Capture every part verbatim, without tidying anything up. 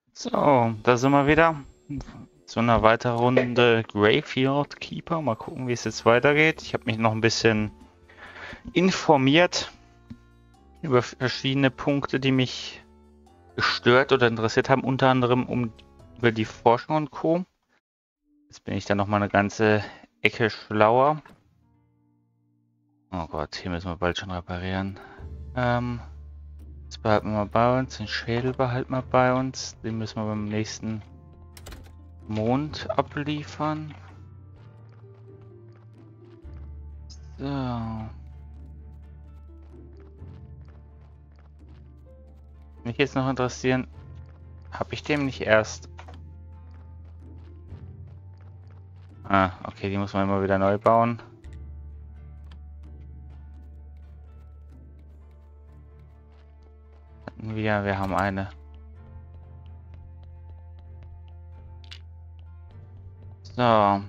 So, da sind wir wieder. Zu einer weiteren Runde Graveyard Keeper. Mal gucken, wie es jetzt weitergeht. Ich habe mich noch ein bisschen informiert über verschiedene Punkte, die mich gestört oder interessiert haben. Unter anderem um, über die Forschung und Co. Jetzt bin ich dann noch mal eine ganze Ecke schlauer. Oh Gott, hier müssen wir bald schon reparieren. Ähm, das behalten wir mal bei uns. Den Schädel behalten wir bei uns. Den müssen wir beim nächsten Mond abliefern. So. Mich jetzt noch interessieren, habe ich dem nicht erst... Ah, okay, die muss man immer wieder neu bauen. Hatten wir, wir haben eine. So.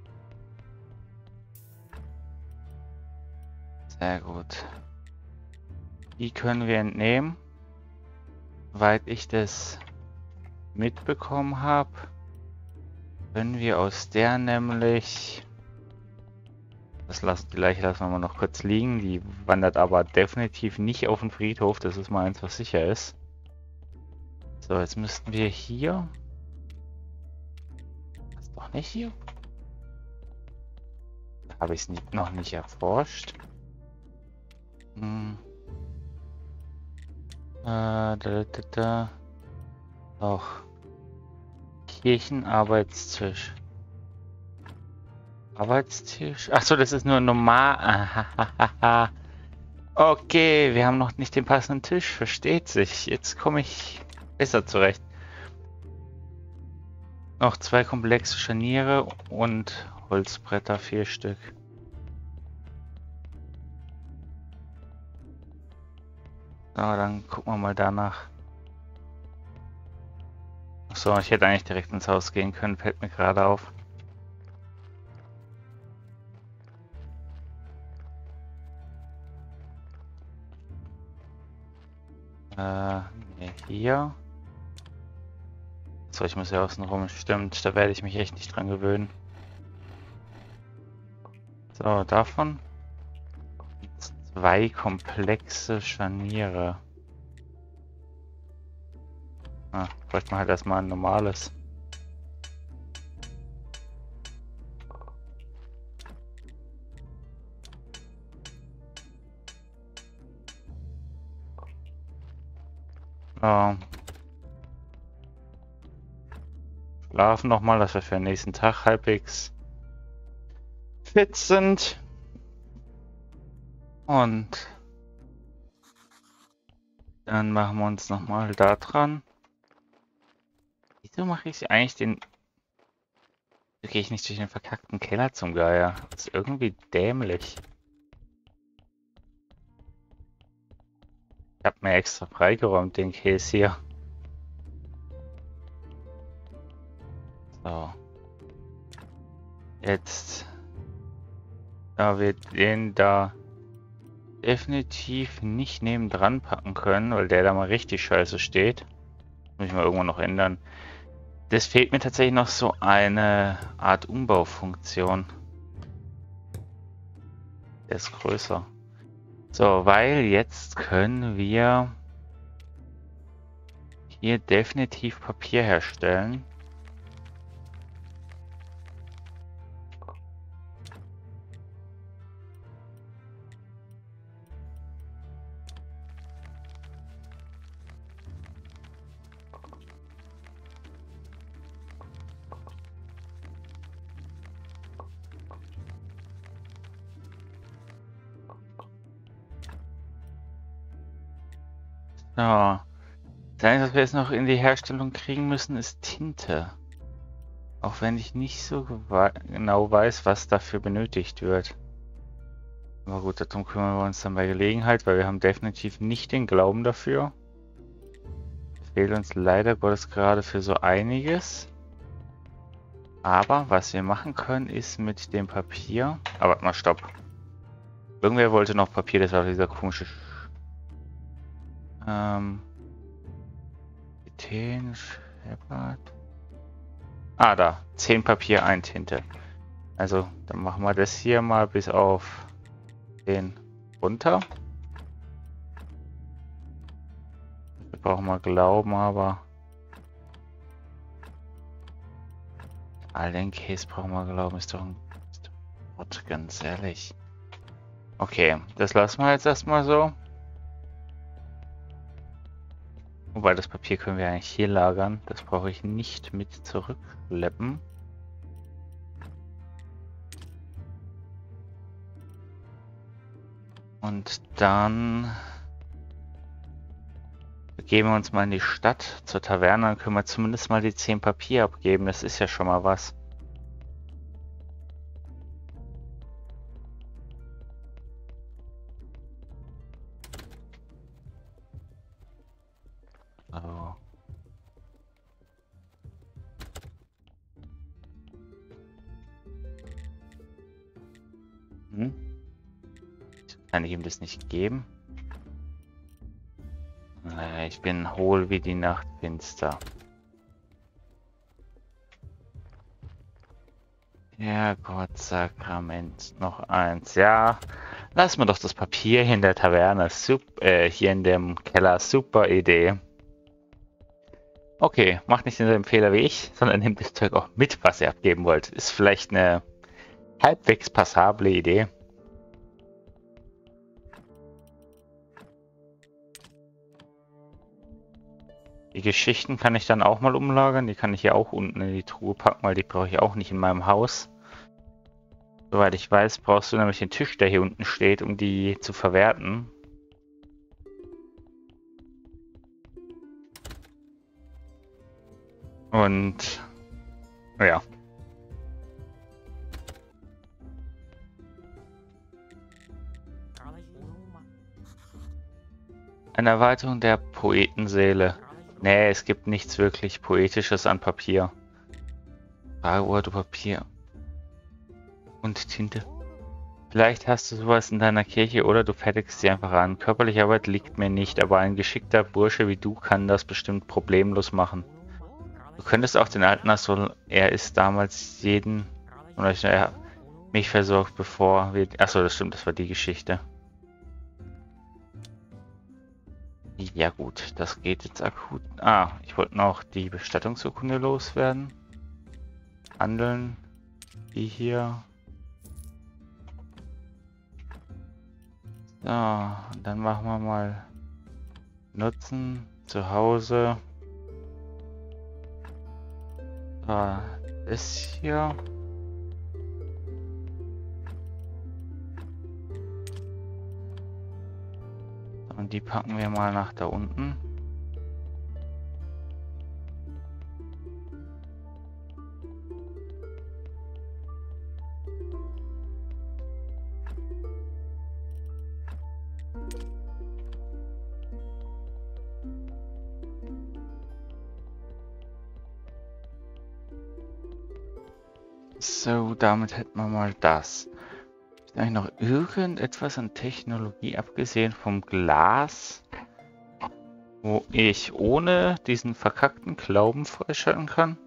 Sehr gut. Die können wir entnehmen. Soweit ich das mitbekommen habe, können wir aus der nämlich... Das lassen, die Leiche lassen wir mal noch kurz liegen. Die wandert aber definitiv nicht auf den Friedhof. Das ist mal eins, was sicher ist. So, jetzt müssten wir hier... Das ist doch nicht hier. Habe ich es noch nicht erforscht. Hm. Äh, da, da, da. Auch Kirchenarbeitstisch. Arbeitstisch? Achso, das ist nur normal. Okay, wir haben noch nicht den passenden Tisch. Versteht sich. Jetzt komme ich besser zurecht. Noch zwei komplexe Scharniere und Holzbretter, vier Stück. So, dann gucken wir mal danach. So, ich hätte eigentlich direkt ins Haus gehen können, fällt mir gerade auf. Äh, nee, hier. So, ich muss ja außen rum, stimmt, da werde ich mich echt nicht dran gewöhnen. So, davon zwei komplexe Scharniere. Ah, bräuchte man halt erstmal ein normales. Oh. Schlafen nochmal, dass wir für den nächsten Tag halbwegs fit sind. Und dann machen wir uns nochmal da dran. Wieso mache ich eigentlich den... Gehe ich nicht durch den verkackten Keller zum Geier? Das ist irgendwie dämlich. Ich habe mir extra freigeräumt, den Käse hier. So. Jetzt... Da wir den da definitiv nicht nebendran packen können, weil der da mal richtig scheiße steht. Muss ich mal irgendwann noch ändern. Das fehlt mir tatsächlich noch so eine Art Umbaufunktion. Der ist größer. So, weil jetzt können wir hier definitiv Papier herstellen. So. Das Einzige, was wir jetzt noch in die Herstellung kriegen müssen, ist Tinte. Auch wenn ich nicht so genau weiß, was dafür benötigt wird. Aber gut, darum kümmern wir uns dann bei Gelegenheit, weil wir haben definitiv nicht den Glauben dafür. Fehlt uns leider Gottes gerade für so einiges. Aber was wir machen können, ist mit dem Papier... Aber warte mal, stopp. Irgendwer wollte noch Papier, das war dieser komische... Ähm... Ethen, Tablet. Ah, da. zehn Papier, ein Tinte. Also, dann machen wir das hier mal bis auf den runter. Wir brauchen mal Glauben, aber all den Käse brauchen wir Glauben. Ist doch ein Wort, ganz ehrlich. Okay, das lassen wir jetzt erstmal so. Wobei das Papier können wir eigentlich hier lagern. Das brauche ich nicht mit zurückschleppen. Und dann begeben wir uns mal in die Stadt zur Taverne. Dann können wir zumindest mal die zehn Papier abgeben. Das ist ja schon mal was. So. Hm? Kann ich ihm das nicht geben? Naja, ich bin hohl wie die Nacht finster. Ja, Gott, Sakrament. Noch eins. Ja, lass mal doch das Papier hier in der Taverne. Sup äh, hier in dem Keller. Super Idee. Okay, macht nicht denselben Fehler wie ich, sondern nehmt das Zeug auch mit, was ihr abgeben wollt. Ist vielleicht eine halbwegs passable Idee. Die Geschichten kann ich dann auch mal umlagern. Die kann ich ja auch unten in die Truhe packen, weil die brauche ich auch nicht in meinem Haus. Soweit ich weiß, brauchst du nämlich den Tisch, der hier unten steht, um die zu verwerten. Und ja. Eine Erweiterung der Poetenseele. Nee, es gibt nichts wirklich Poetisches an Papier. Frage, Papier und Tinte. Vielleicht hast du sowas in deiner Kirche oder du fertigst sie einfach an. Körperliche Arbeit liegt mir nicht, aber ein geschickter Bursche wie du kann das bestimmt problemlos machen. Du könntest auch den alten Astro, er ist damals jeden, oder er hat mich versorgt, bevor wir, achso, das stimmt, das war die Geschichte. Ja gut, das geht jetzt akut. Ah, ich wollte noch die Bestattungsurkunde loswerden. Handeln. Die hier. So, und dann machen wir mal Nutzen zu Hause. Ah, das hier. Und die packen wir mal nach da unten. So, damit hätten wir mal das. Ist eigentlich noch irgendetwas an Technologie, abgesehen vom Glas, wo ich ohne diesen verkackten Glauben freischalten kann?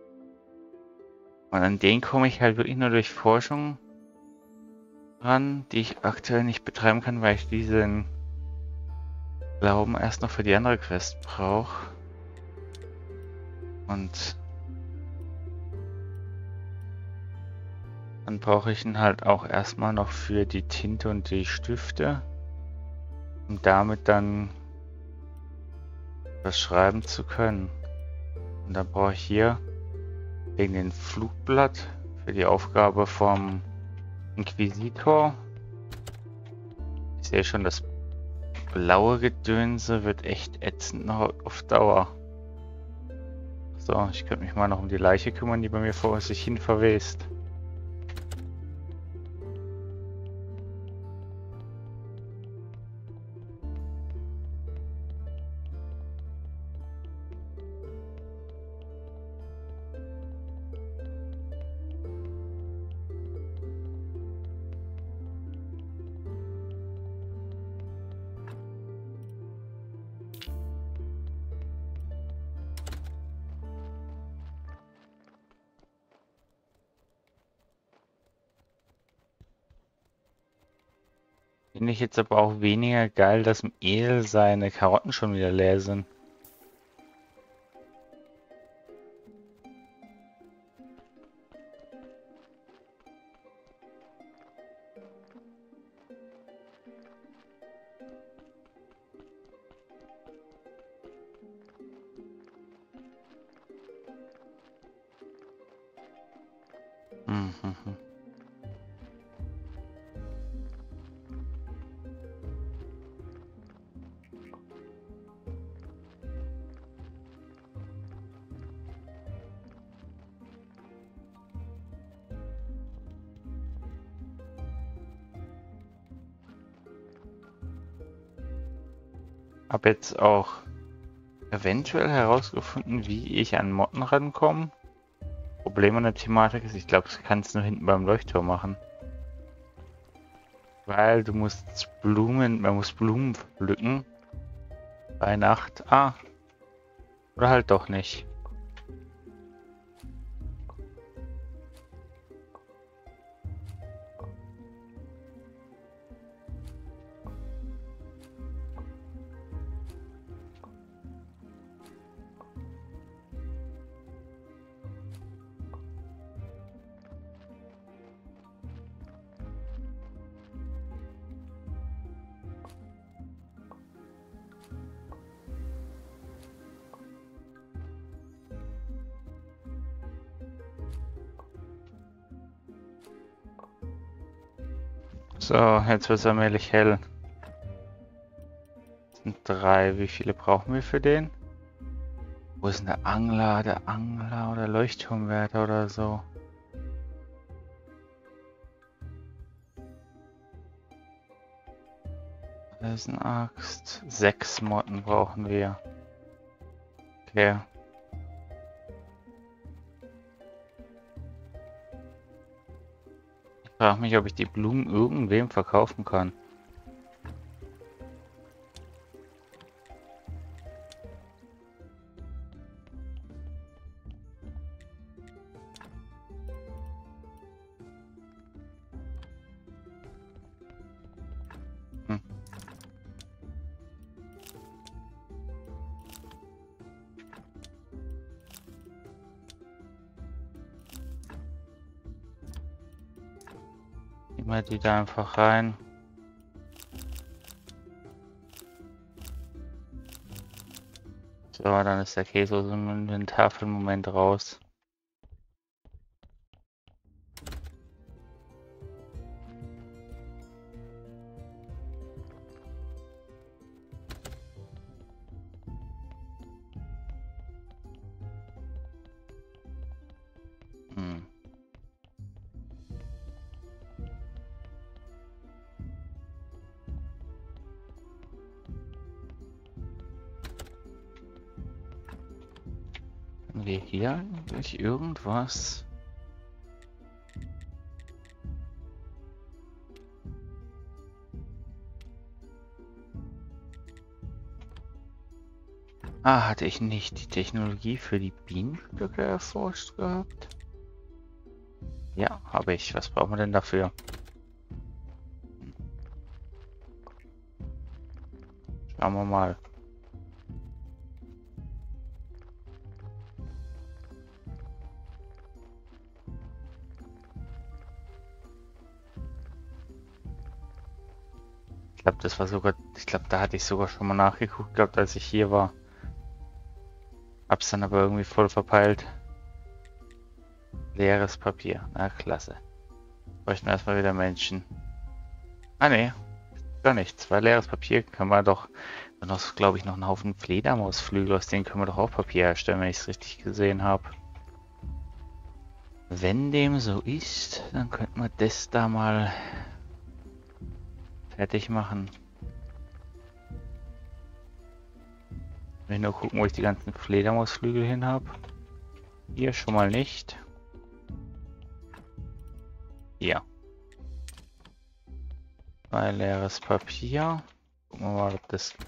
Und an den komme ich halt wirklich nur durch Forschung ran, die ich aktuell nicht betreiben kann, weil ich diesen Glauben erst noch für die andere Quest brauche. Und dann brauche ich ihn halt auch erstmal noch für die Tinte und die Stifte, um damit dann was schreiben zu können. Und dann brauche ich hier wegen dem Flugblatt für die Aufgabe vom Inquisitor. Ich sehe schon, das blaue Gedönse wird echt ätzend noch auf Dauer. So, ich könnte mich mal noch um die Leiche kümmern, die bei mir vor sich hin verwest. Finde ich jetzt aber auch weniger geil, dass im El seine Karotten schon wieder leer sind. Mhm. Hab jetzt auch eventuell herausgefunden, wie ich an Motten rankomme. Problem an der Thematik ist, ich glaube, das kannst du nur hinten beim Leuchtturm machen. Weil du musst Blumen, man muss Blumen pflücken. Bei Nacht. Ah. Oder halt doch nicht. So, jetzt wird es allmählich hell. Das sind drei. Wie viele brauchen wir für den? Wo ist denn der Angler? Der Angler oder Leuchtturmwärter oder so? Eisenaxt. Sechs Motten brauchen wir. Okay. Ich frage mich, ob ich die Blumen irgendwem verkaufen kann. Hm. Immer die da einfach rein. So, dann ist der Käse aus dem Inventar für den Moment raus. Hm. Haben wir hier eigentlich irgendwas? Ah, hatte ich nicht die Technologie für die Bienenstöcke erforscht gehabt? Ja, habe ich. Was brauchen wir denn dafür? Schauen wir mal. Ich glaube, das war sogar, ich glaube, da hatte ich sogar schon mal nachgeguckt gehabt, als ich hier war. Hab's dann aber irgendwie voll verpeilt. Leeres Papier. Na, klasse. Bräuchten erstmal wieder Menschen. Ah, ne. Gar nichts. Weil leeres Papier kann man doch. Und noch, glaube ich, noch einen Haufen Fledermausflügel, aus denen können wir doch auch Papier herstellen, wenn ich es richtig gesehen habe. Wenn dem so ist, dann könnten wir das da mal fertig machen. Ich will nur gucken, wo ich die ganzen Fledermausflügel hin habe. Hier schon mal nicht. Hier. Ein leeres Papier. Gucken wir mal, ob das...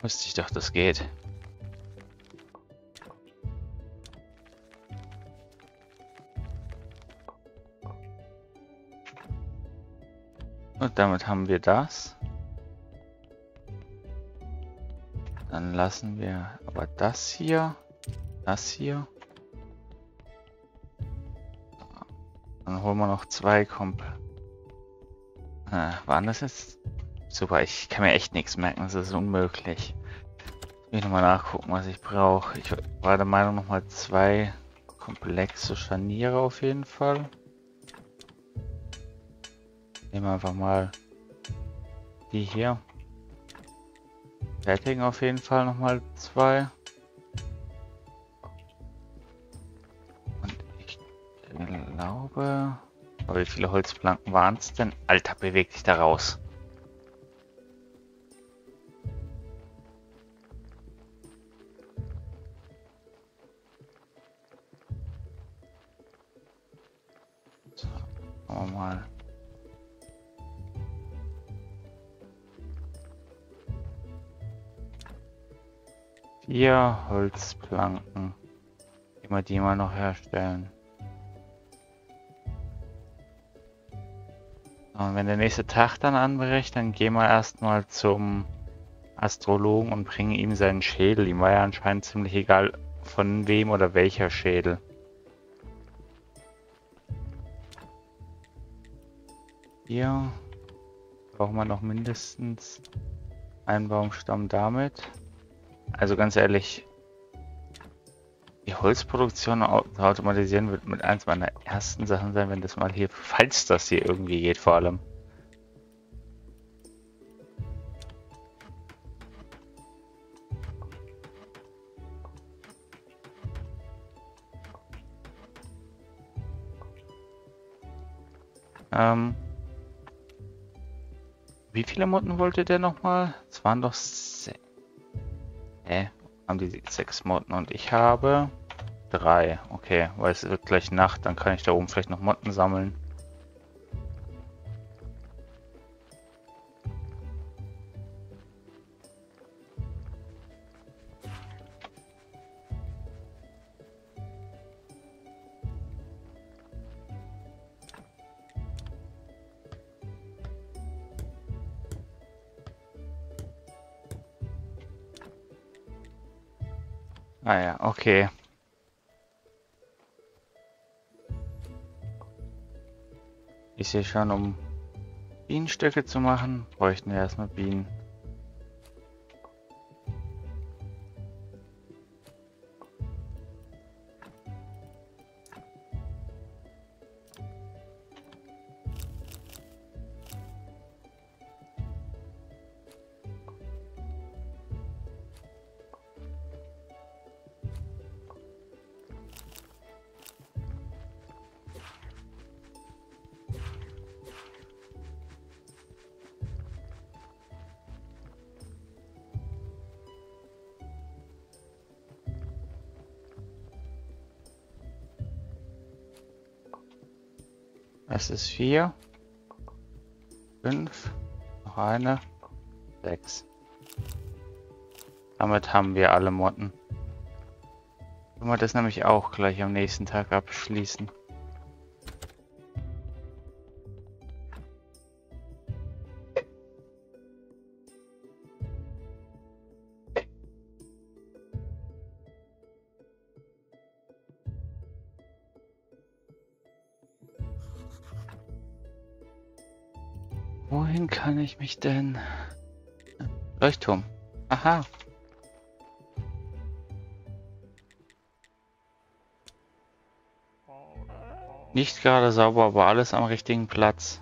Wusste ich doch, das geht. Und damit haben wir das. Dann lassen wir aber das hier, das hier. Dann holen wir noch zwei Komp. Äh, waren das jetzt? Super, ich kann mir echt nichts merken, das ist unmöglich. Ich will nochmal nachgucken, was ich brauche. Ich war der Meinung, nochmal zwei komplexe Scharniere auf jeden Fall. Nehmen wir einfach mal die hier. Fertigen auf jeden Fall nochmal zwei. Und ich glaube... Aber wie viele Holzplanken waren es denn? Alter, beweg dich da raus. So, schauen wir mal. Vier Holzplanken. Immer die mal noch herstellen. Und wenn der nächste Tag dann anbricht, dann gehen wir erstmal zum Astrologen und bringen ihm seinen Schädel. Ihm war ja anscheinend ziemlich egal, von wem oder welcher Schädel. Hier brauchen wir noch mindestens einen Baumstamm damit. Also ganz ehrlich, die Holzproduktion zu automatisieren wird mit eins meiner ersten Sachen sein, wenn das mal hier, falls das hier irgendwie geht vor allem. Ähm, wie viele Motten wollte der nochmal? Es waren doch se Hä? Haben die sechs Motten und ich habe drei. Okay, weil es wird gleich Nacht, dann kann ich da oben vielleicht noch Motten sammeln. Ah ja, okay. Ich sehe schon, um Bienenstöcke zu machen, bräuchten wir erstmal Bienen. Es ist vier, fünf, noch eine, sechs. Damit haben wir alle Motten. Können wir das nämlich auch gleich am nächsten Tag abschließen. Wohin kann ich mich denn... Leuchtturm. Aha. Nicht gerade sauber, aber alles am richtigen Platz.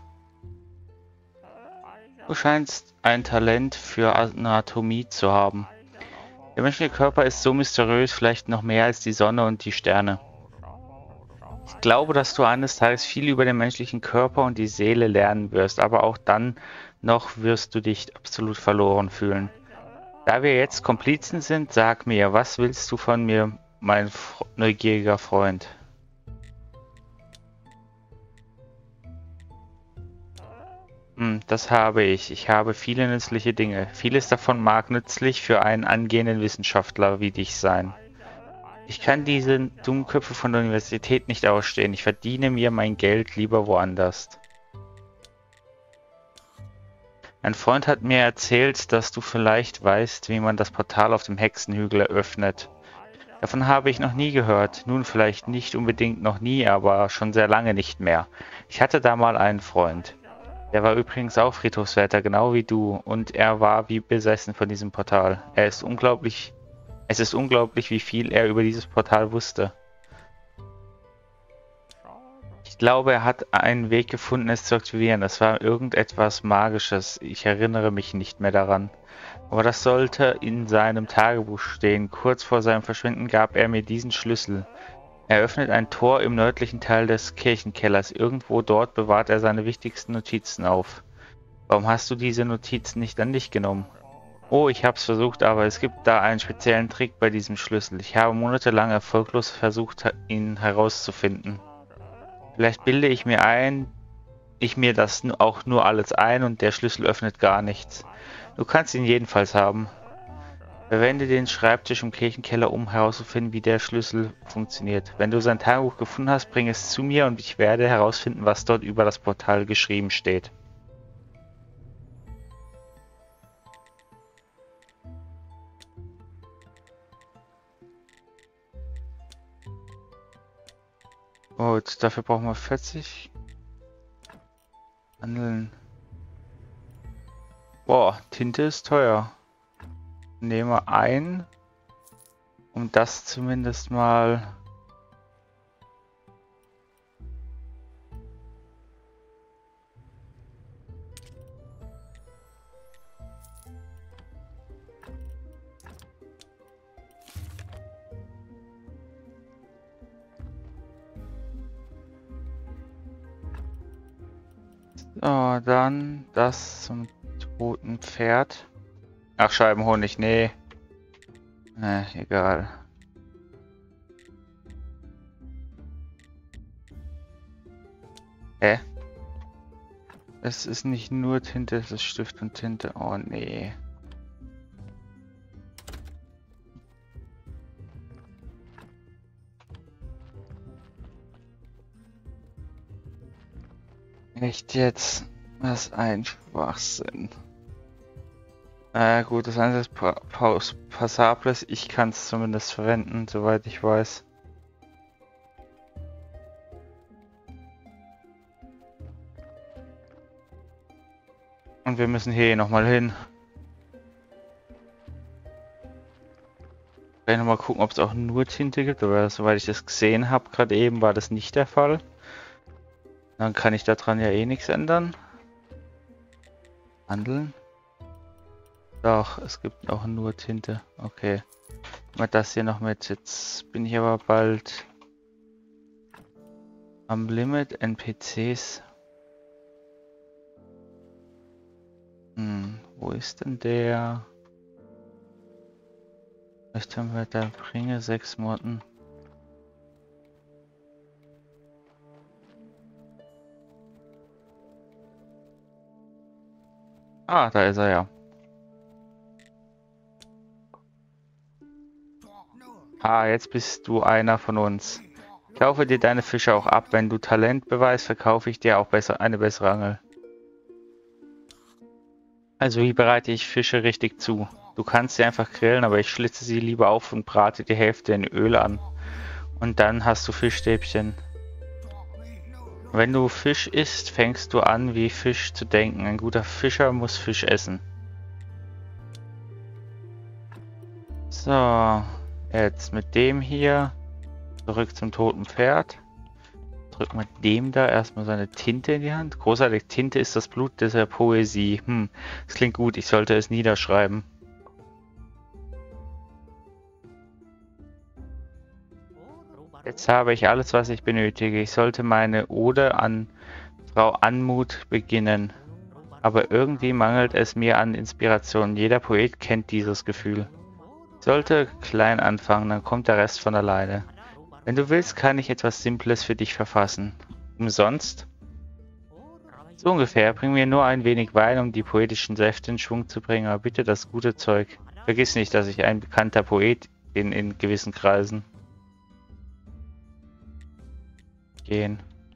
Du scheinst ein Talent für Anatomie zu haben. Der menschliche Körper ist so mysteriös, vielleicht noch mehr als die Sonne und die Sterne. Ich glaube, dass du eines Tages viel über den menschlichen Körper und die Seele lernen wirst, aber auch dann noch wirst du dich absolut verloren fühlen. Da wir jetzt Komplizen sind, sag mir, was willst du von mir, mein F- neugieriger Freund? Hm, das habe ich. Ich habe viele nützliche Dinge. Vieles davon mag nützlich für einen angehenden Wissenschaftler wie dich sein. Ich kann diese Dummköpfe von der Universität nicht ausstehen. Ich verdiene mir mein Geld lieber woanders. Ein Freund hat mir erzählt, dass du vielleicht weißt, wie man das Portal auf dem Hexenhügel eröffnet. Davon habe ich noch nie gehört. Nun vielleicht nicht unbedingt noch nie, aber schon sehr lange nicht mehr. Ich hatte da mal einen Freund. Der war übrigens auch Friedhofswärter, genau wie du, und er war wie besessen von diesem Portal. Er ist unglaublich, es ist unglaublich, wie viel er über dieses Portal wusste. Ich glaube, er hat einen Weg gefunden, es zu aktivieren. Das war irgendetwas Magisches. Ich erinnere mich nicht mehr daran. Aber das sollte in seinem Tagebuch stehen. Kurz vor seinem Verschwinden gab er mir diesen Schlüssel. Er öffnet ein Tor im nördlichen Teil des Kirchenkellers. Irgendwo dort bewahrt er seine wichtigsten Notizen auf. Warum hast du diese Notizen nicht an dich genommen? Oh, ich hab's versucht, aber es gibt da einen speziellen Trick bei diesem Schlüssel. Ich habe monatelang erfolglos versucht, ihn herauszufinden. Vielleicht bilde ich mir ein, ich mir das auch nur alles ein und der Schlüssel öffnet gar nichts. Du kannst ihn jedenfalls haben. Verwende den Schreibtisch im Kirchenkeller, um herauszufinden, wie der Schlüssel funktioniert. Wenn du sein Tagebuch gefunden hast, bring es zu mir und ich werde herausfinden, was dort über das Portal geschrieben steht. Gut, dafür brauchen wir vierzig. Handeln. Boah, Tinte ist teuer. Nehmen wir ein, um das zumindest mal... So, dann das zum toten Pferd. Ach, Scheibenhonig, nee. Äh, egal. Hä? Es ist nicht nur Tinte, es ist Stift und Tinte. Oh, nee. Echt jetzt? Was ein Schwachsinn. Äh, gut, das eine ist pa Paus Passables. Ich kann es zumindest verwenden, soweit ich weiß. Und wir müssen hier nochmal hin. Ich werde nochmal gucken, ob es auch nur Tinte gibt, aber soweit ich das gesehen habe, gerade eben war das nicht der Fall. Dann kann ich daran ja eh nichts ändern. Handeln. Doch, es gibt auch nur Tinte. Okay. Mal das hier noch mit. Jetzt bin ich aber bald am Limit. N P Cs. Hm, wo ist denn der? Vielleicht haben wir da bringe sechs Motten. Ah, da ist er ja. Ah, jetzt bist du einer von uns. Ich kaufe dir deine Fische auch ab. Wenn du Talent beweist, verkaufe ich dir auch besser eine bessere Angel. Also wie bereite ich Fische richtig zu? Du kannst sie einfach grillen, aber ich schlitze sie lieber auf und brate die Hälfte in Öl an. Und dann hast du Fischstäbchen. Wenn du Fisch isst, fängst du an, wie Fisch zu denken. Ein guter Fischer muss Fisch essen. So, jetzt mit dem hier zurück zum toten Pferd. Drücken wir dem da erstmal seine Tinte in die Hand. Großartig, Tinte ist das Blut dieser Poesie. Hm, das klingt gut, ich sollte es niederschreiben. Jetzt habe ich alles, was ich benötige. Ich sollte meine Ode an Frau Anmut beginnen. Aber irgendwie mangelt es mir an Inspiration. Jeder Poet kennt dieses Gefühl. Ich sollte klein anfangen, dann kommt der Rest von alleine. Wenn du willst, kann ich etwas Simples für dich verfassen. Umsonst? So ungefähr. Bring mir nur ein wenig Wein, um die poetischen Säfte in Schwung zu bringen, aber bitte das gute Zeug. Vergiss nicht, dass ich ein bekannter Poet bin in gewissen Kreisen. Gehen.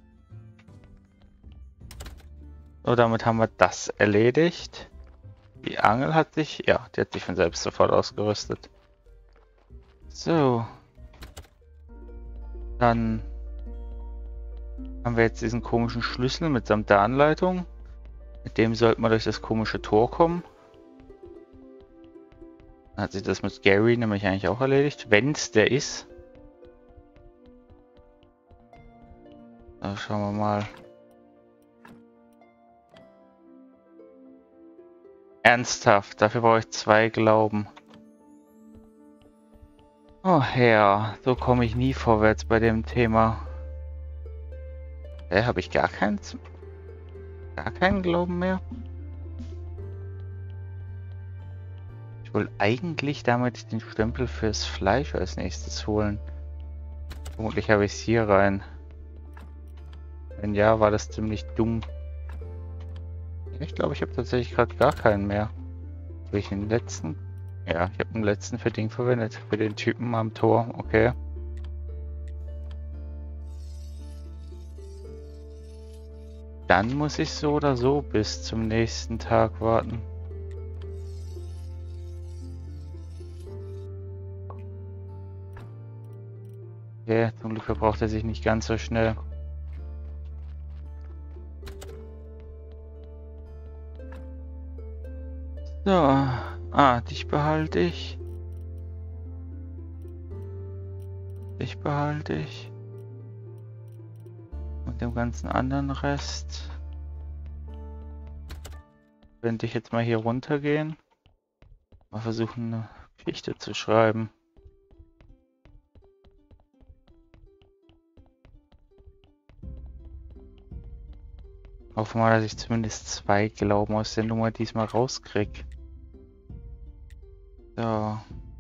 So, damit haben wir das erledigt. Die Angel hat sich, ja, die hat sich von selbst sofort ausgerüstet. So. Dann haben wir jetzt diesen komischen Schlüssel mitsamt der Anleitung. Mit dem sollten wir durch das komische Tor kommen. Dann hat sich das mit Gary nämlich eigentlich auch erledigt, wenn es der ist. Dann schauen wir mal. Ernsthaft, dafür brauche ich zwei Glauben. Oh Herr, so komme ich nie vorwärts bei dem Thema. Hä, habe ich gar keinen, gar keinen Glauben mehr? Ich wollte eigentlich damit den Stempel fürs Fleisch als nächstes holen. Vermutlich habe ich es hier rein. Wenn ja, war das ziemlich dumm. Ich glaube, ich habe tatsächlich gerade gar keinen mehr. Habe ich den letzten? Ja, ich habe den letzten für Ding verwendet. Für den Typen am Tor. Okay. Dann muss ich so oder so bis zum nächsten Tag warten. Okay, zum Glück verbraucht er sich nicht ganz so schnell. So, ah, dich behalte ich. Dich behalte ich. Und dem ganzen anderen Rest. Könnte ich jetzt mal hier runtergehen. Mal versuchen, eine Geschichte zu schreiben. Hoffen wir mal, dass ich zumindest zwei Glauben aus der Nummer diesmal rauskriege. So.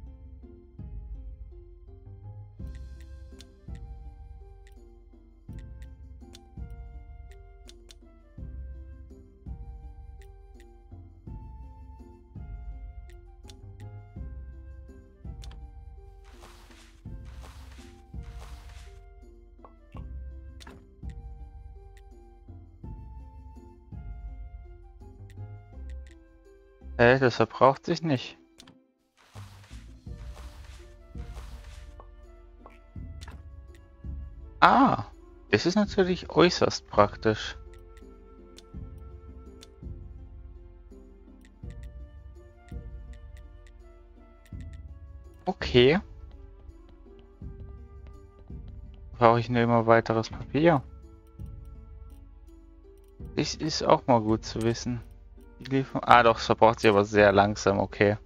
Äh, das verbraucht sich nicht. Ah, das ist natürlich äußerst praktisch. Okay. Brauche ich nur immer weiteres Papier. Das ist auch mal gut zu wissen. Die Lieferung. Ah, doch, es verbraucht sich aber sehr langsam, okay.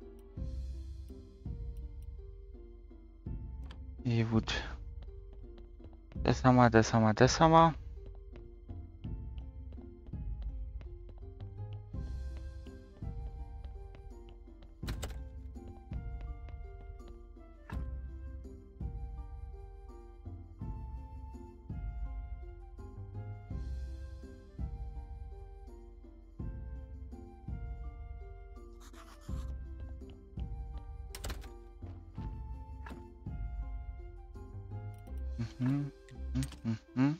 Ja, gut. Das haben wir, das haben wir, das haben wir. Mhm, mhm, mhm.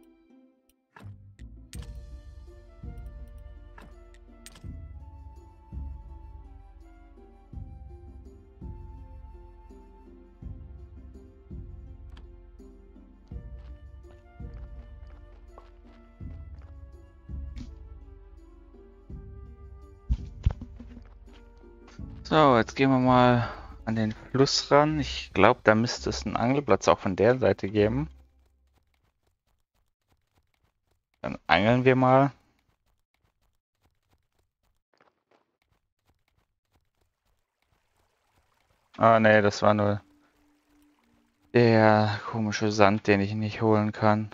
So, jetzt gehen wir mal an den Fluss ran. Ich glaube, da müsste es einen Angelplatz auch von der Seite geben. Dann angeln wir mal. Ah, nee, das war nur der komische Sand, den ich nicht holen kann.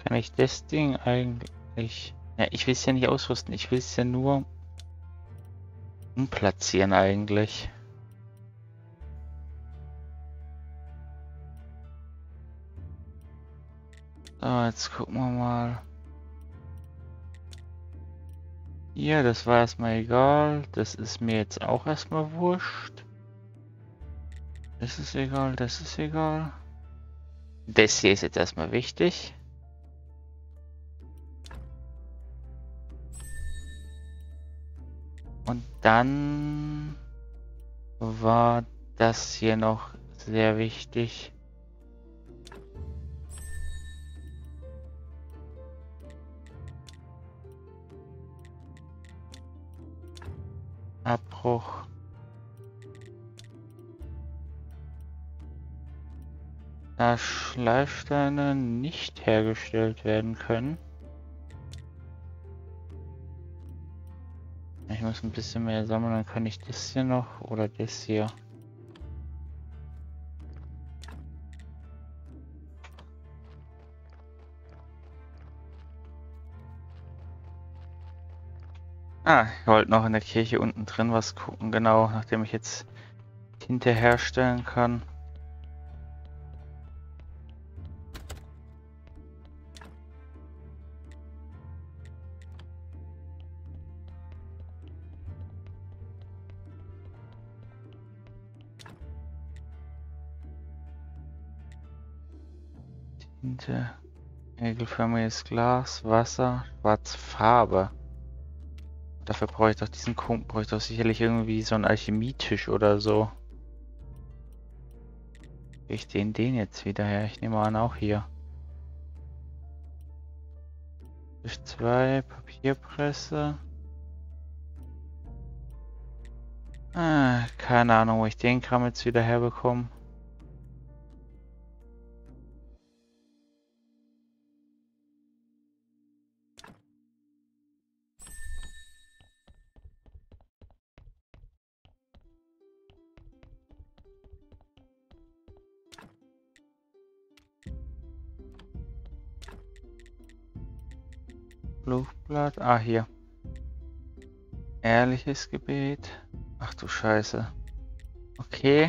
Kann ich das Ding eigentlich... Ja, ich will es ja nicht ausrüsten, ich will es ja nur umplatzieren eigentlich. So, jetzt gucken wir mal. Hier, das war erstmal egal. Das ist mir jetzt auch erstmal wurscht. Das ist egal, das ist egal. Das hier ist jetzt erstmal wichtig. Und dann war das hier noch sehr wichtig. Abbruch. Da Schleifsteine nicht hergestellt werden können. Ich muss ein bisschen mehr sammeln, dann kann ich das hier noch oder das hier. Ah, ich wollte noch in der Kirche unten drin was gucken, genau, nachdem ich jetzt Tinte herstellen kann. Tinte, regelförmiges Glas, Wasser, schwarze Farbe. Dafür brauche ich doch diesen Kuchen, brauche ich doch sicherlich irgendwie so einen Alchemietisch oder so. Ich den den jetzt wieder her. Ich nehme an, auch hier. Tisch zwei, Papierpresse. Ah, keine Ahnung, wo ich den Kram jetzt wieder herbekomme. Fluchblatt. Ah, hier. Ehrliches Gebet. Ach du Scheiße. Okay.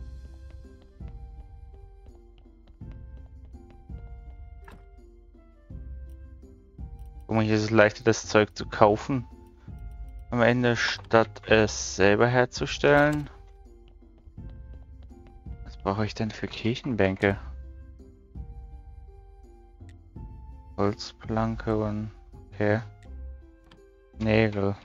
Guck mal, hier ist es leichter, das Zeug zu kaufen. Am Ende, statt es selber herzustellen. Was brauche ich denn für Kirchenbänke? Holzplanke und... Okay. Nägel.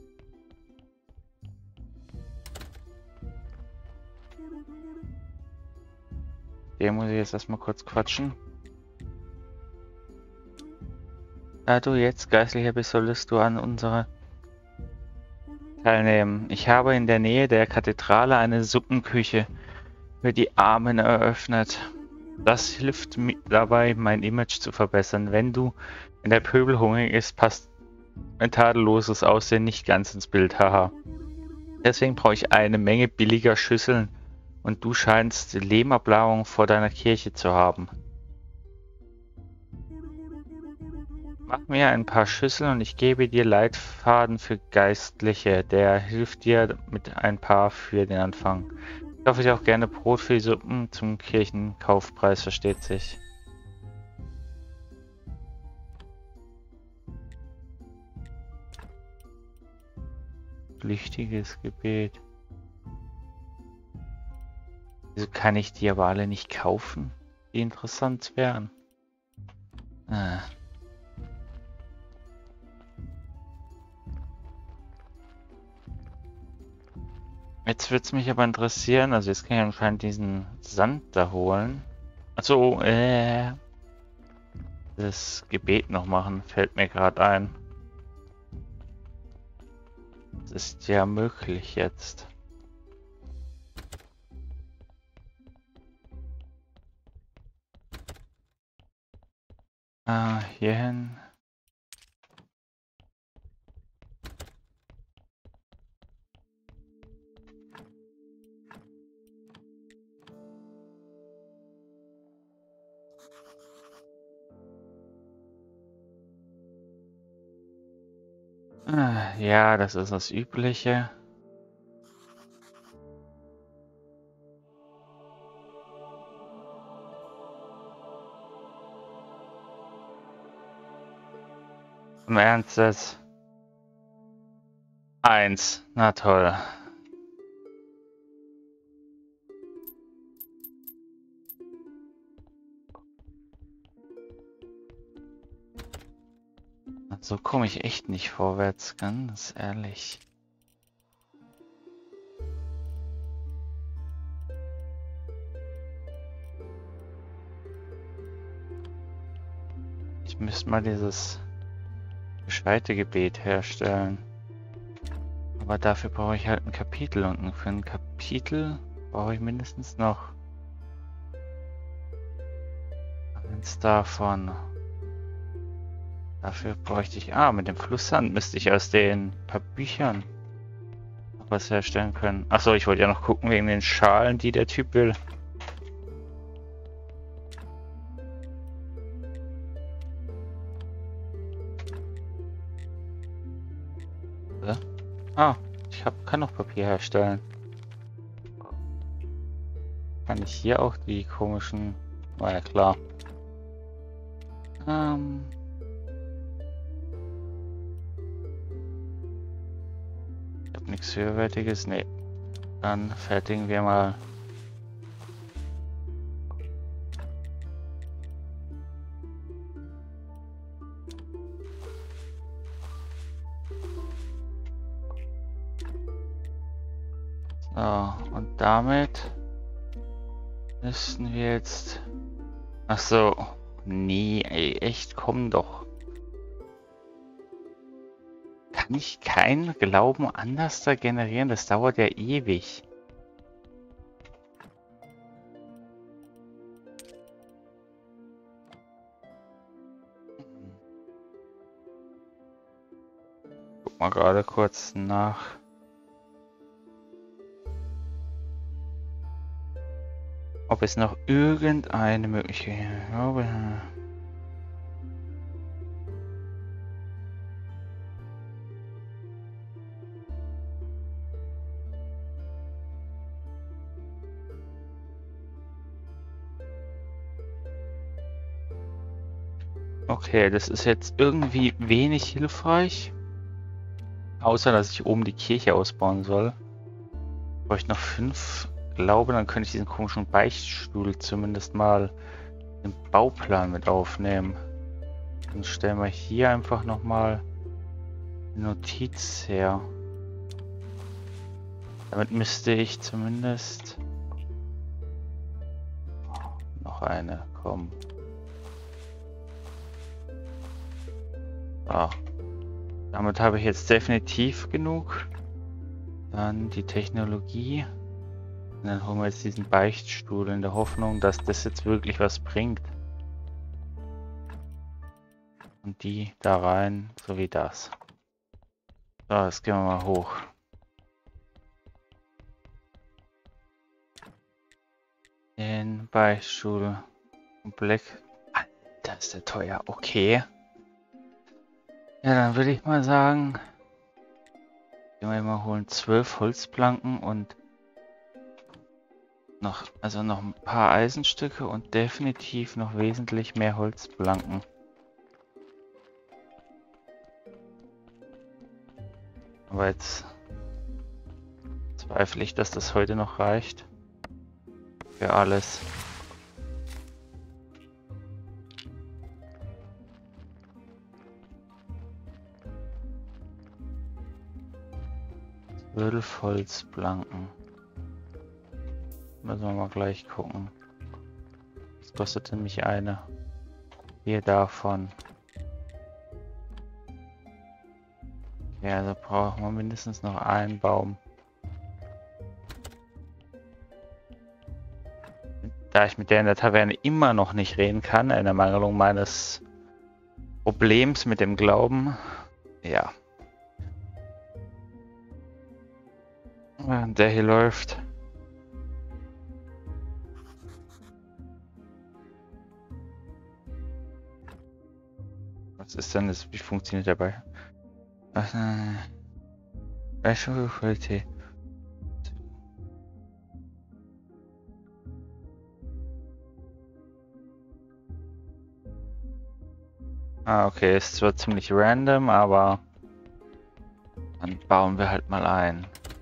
Den muss ich jetzt erstmal kurz quatschen. Da du jetzt Geistlicher bist, solltest du an unserer teilnehmen. Ich habe in der Nähe der Kathedrale eine Suppenküche für die Armen eröffnet. Das hilft mir dabei, mein Image zu verbessern. Wenn du in der Pöbel hungrig ist, passt ein tadelloses Aussehen nicht ganz ins Bild, haha. Deswegen brauche ich eine Menge billiger Schüsseln und du scheinst Lehmerblähung vor deiner Kirche zu haben. Mach mir ein paar Schüsseln und ich gebe dir Leitfaden für Geistliche. Der hilft dir mit ein paar für den Anfang. Ich kaufe dir auch gerne Brot für die Suppen zum Kirchenkaufpreis, versteht sich. Pflichtiges Gebet. Wieso kann ich die aber alle nicht kaufen, die interessant wären? Ah. Jetzt würde es mich aber interessieren, also jetzt kann ich anscheinend diesen Sand da holen. Achso, äh... das Gebet noch machen, fällt mir gerade ein. Das ist ja möglich jetzt. Ah, hierhin. Äh, Ja, das ist das Übliche. Im Ernst jetzt? Eins. Na toll. So komme ich echt nicht vorwärts, ganz ehrlich. Ich müsste mal dieses gescheite Gebet herstellen. Aber dafür brauche ich halt ein Kapitel und für ein Kapitel brauche ich mindestens noch eins davon. Dafür bräuchte ich... Ah, mit dem Flusssand müsste ich aus den paar Büchern noch was herstellen können. Achso, ich wollte ja noch gucken wegen den Schalen, die der Typ will. Ja? Ah, ich hab, kann noch Papier herstellen. Kann ich hier auch die komischen... War ja klar. Ähm... Ich hab nichts höherwertiges. Nee. Dann fertigen wir mal. So, und damit müssten wir jetzt... Ach so. Nee, ey, echt, komm doch. Kann ich keinen Glauben anders da generieren? Das dauert ja ewig. Guck mal gerade kurz nach. Ob es noch irgendeine Möglichkeit... Ich glaube... Okay, das ist jetzt irgendwie wenig hilfreich. Außer, dass ich oben die Kirche ausbauen soll. Ich bräuchte noch fünf Glaube, dann könnte ich diesen komischen Beichtstuhl zumindest mal im Bauplan mit aufnehmen. Dann stellen wir hier einfach nochmal eine Notiz her. Damit müsste ich zumindest... Noch eine, komm. Ah. Damit habe ich jetzt definitiv genug. Dann die Technologie. Und dann holen wir jetzt diesen Beichtstuhl in der Hoffnung, dass das jetzt wirklich was bringt. Und die da rein, so wie das. So, jetzt gehen wir mal hoch. Den Beichtstuhl. Und Black. Alter, ist der teuer. Okay. Ja, dann würde ich mal sagen, gehen wir mal holen zwölf Holzplanken und noch, also noch ein paar Eisenstücke und definitiv noch wesentlich mehr Holzplanken. Aber jetzt zweifle ich, dass das heute noch reicht. Für alles. zwölf Holzplanken. Müssen wir mal gleich gucken. Was kostet denn mich eine? Hier davon. Ja, da brauchen wir mindestens noch einen Baum. Da ich mit der in der Taverne immer noch nicht reden kann, in Ermangelung meines Problems mit dem Glauben. Ja. Der hier läuft. Was ist denn das? Wie funktioniert dabei? Was, äh, welche Qualität? Ah, okay, ist zwar ziemlich random, aber dann bauen wir halt mal ein.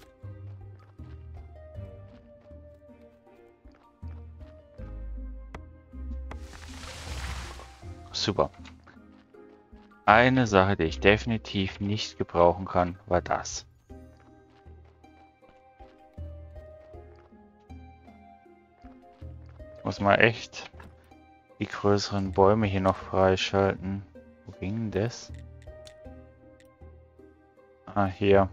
Super. Eine Sache, die ich definitiv nicht gebrauchen kann, war das. Ich muss mal echt die größeren Bäume hier noch freischalten. Wo ging denn das? Ah, hier.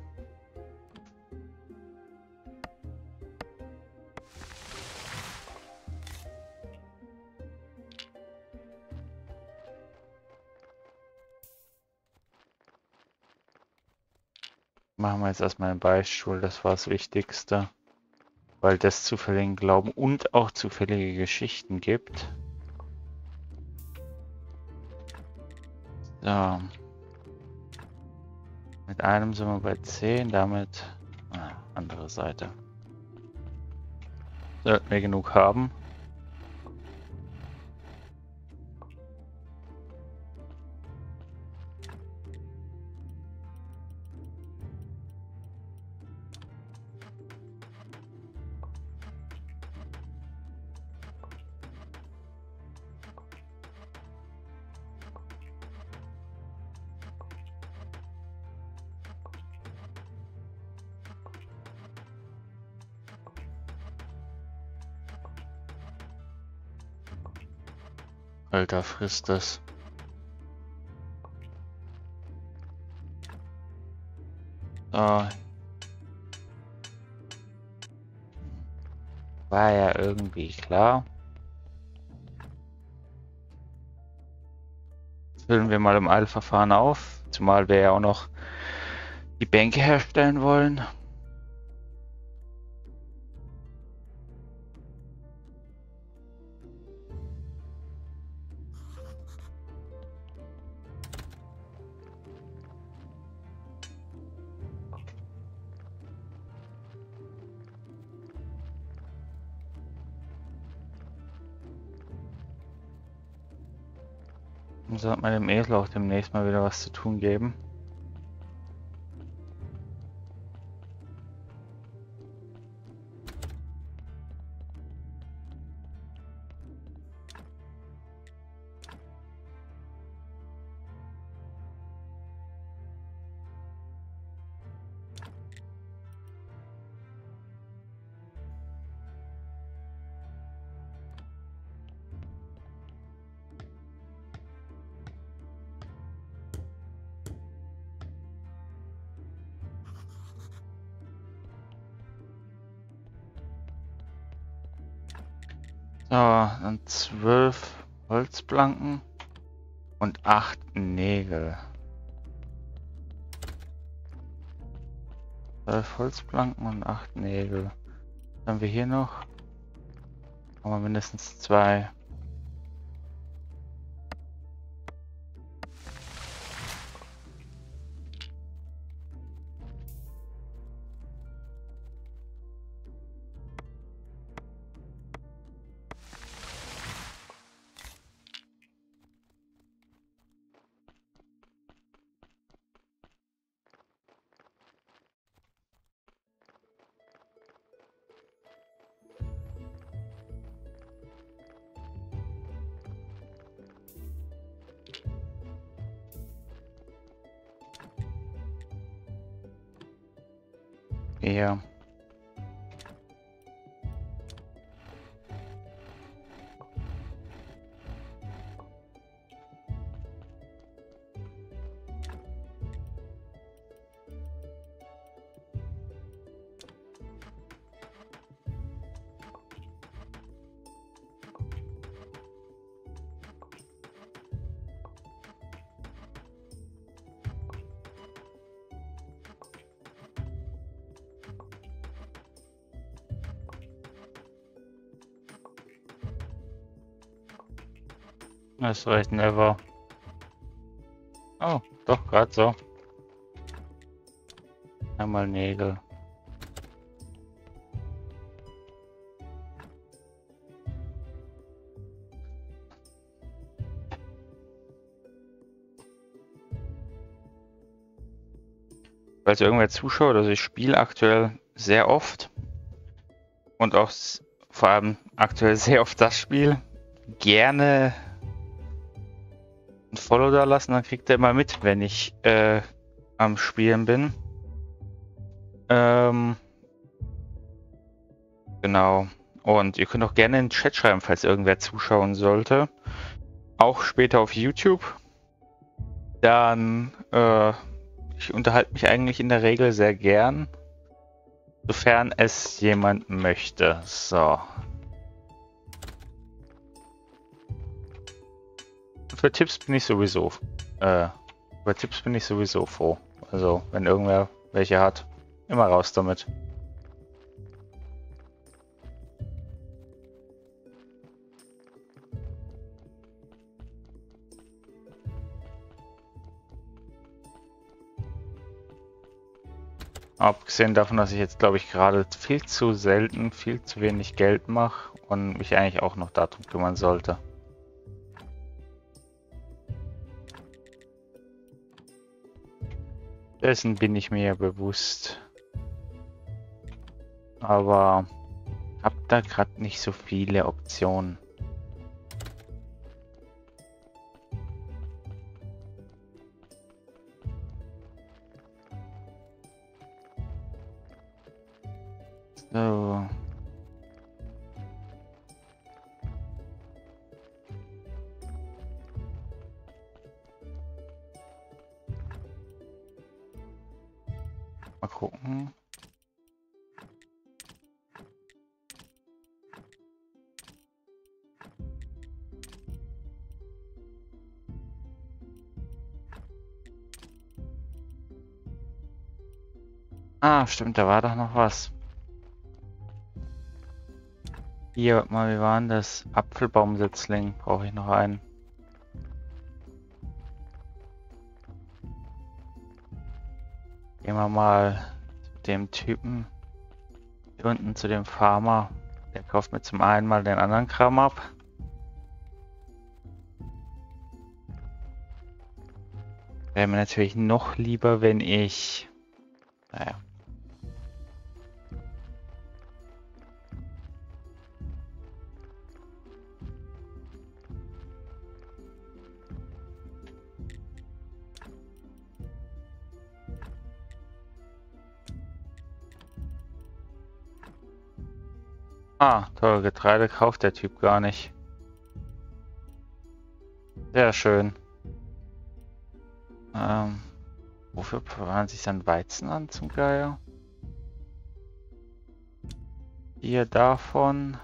Machen wir jetzt erstmal einen Beichtstuhl, das war das Wichtigste. Weil das zufälligen Glauben und auch zufällige Geschichten gibt. So. Mit einem sind wir bei zehn, damit ah, andere Seite. Sollten wir genug haben. Alter, frisst das. So. War ja irgendwie klar. Füllen wir mal im Eilverfahren auf, zumal wir ja auch noch die Bänke herstellen wollen. Und sollte man dem Esel auch demnächst mal wieder was zu tun geben. So, dann zwölf Holzplanken und acht Nägel. Zwölf Holzplanken und acht Nägel. Was haben wir hier noch? Haben wir mindestens zwei. Ja. Das reicht never. Oh, doch, gerade so. Einmal Nägel. Falls irgendwer zuschaut, also ich spiele aktuell sehr oft und auch s- vor allem aktuell sehr oft das Spiel. Gerne ein Follow da lassen, dann kriegt er immer mit, wenn ich äh, am Spielen bin. Ähm, genau. Und ihr könnt auch gerne in den Chat schreiben, falls irgendwer zuschauen sollte. Auch später auf YouTube. Dann, äh, ich unterhalte mich eigentlich in der Regel sehr gern. Sofern es jemand möchte. So. Für Tipps bin ich sowieso. Äh, über Tipps bin ich sowieso froh. Also, wenn irgendwer welche hat, immer raus damit. Abgesehen davon, dass ich jetzt, glaube ich, gerade viel zu selten, viel zu wenig Geld mache und mich eigentlich auch noch darum kümmern sollte. Dessen bin ich mir ja bewusst. Aber hab da gerade nicht so viele Optionen. So. Mal gucken. Ah, stimmt, da war doch noch was. Hier, warte mal, wie war denn das? Apfelbaumsetzling, brauche ich noch einen. Gehen wir mal zu dem Typen hier unten, zu dem Farmer. Der kauft mir zum einen mal den anderen Kram ab. Wäre mir natürlich noch lieber, wenn ich... Naja. Ah, toll, Getreide kauft der Typ gar nicht. Sehr schön. Ähm, wofür verwandt sich dann Weizen an zum Geier? Hier davon.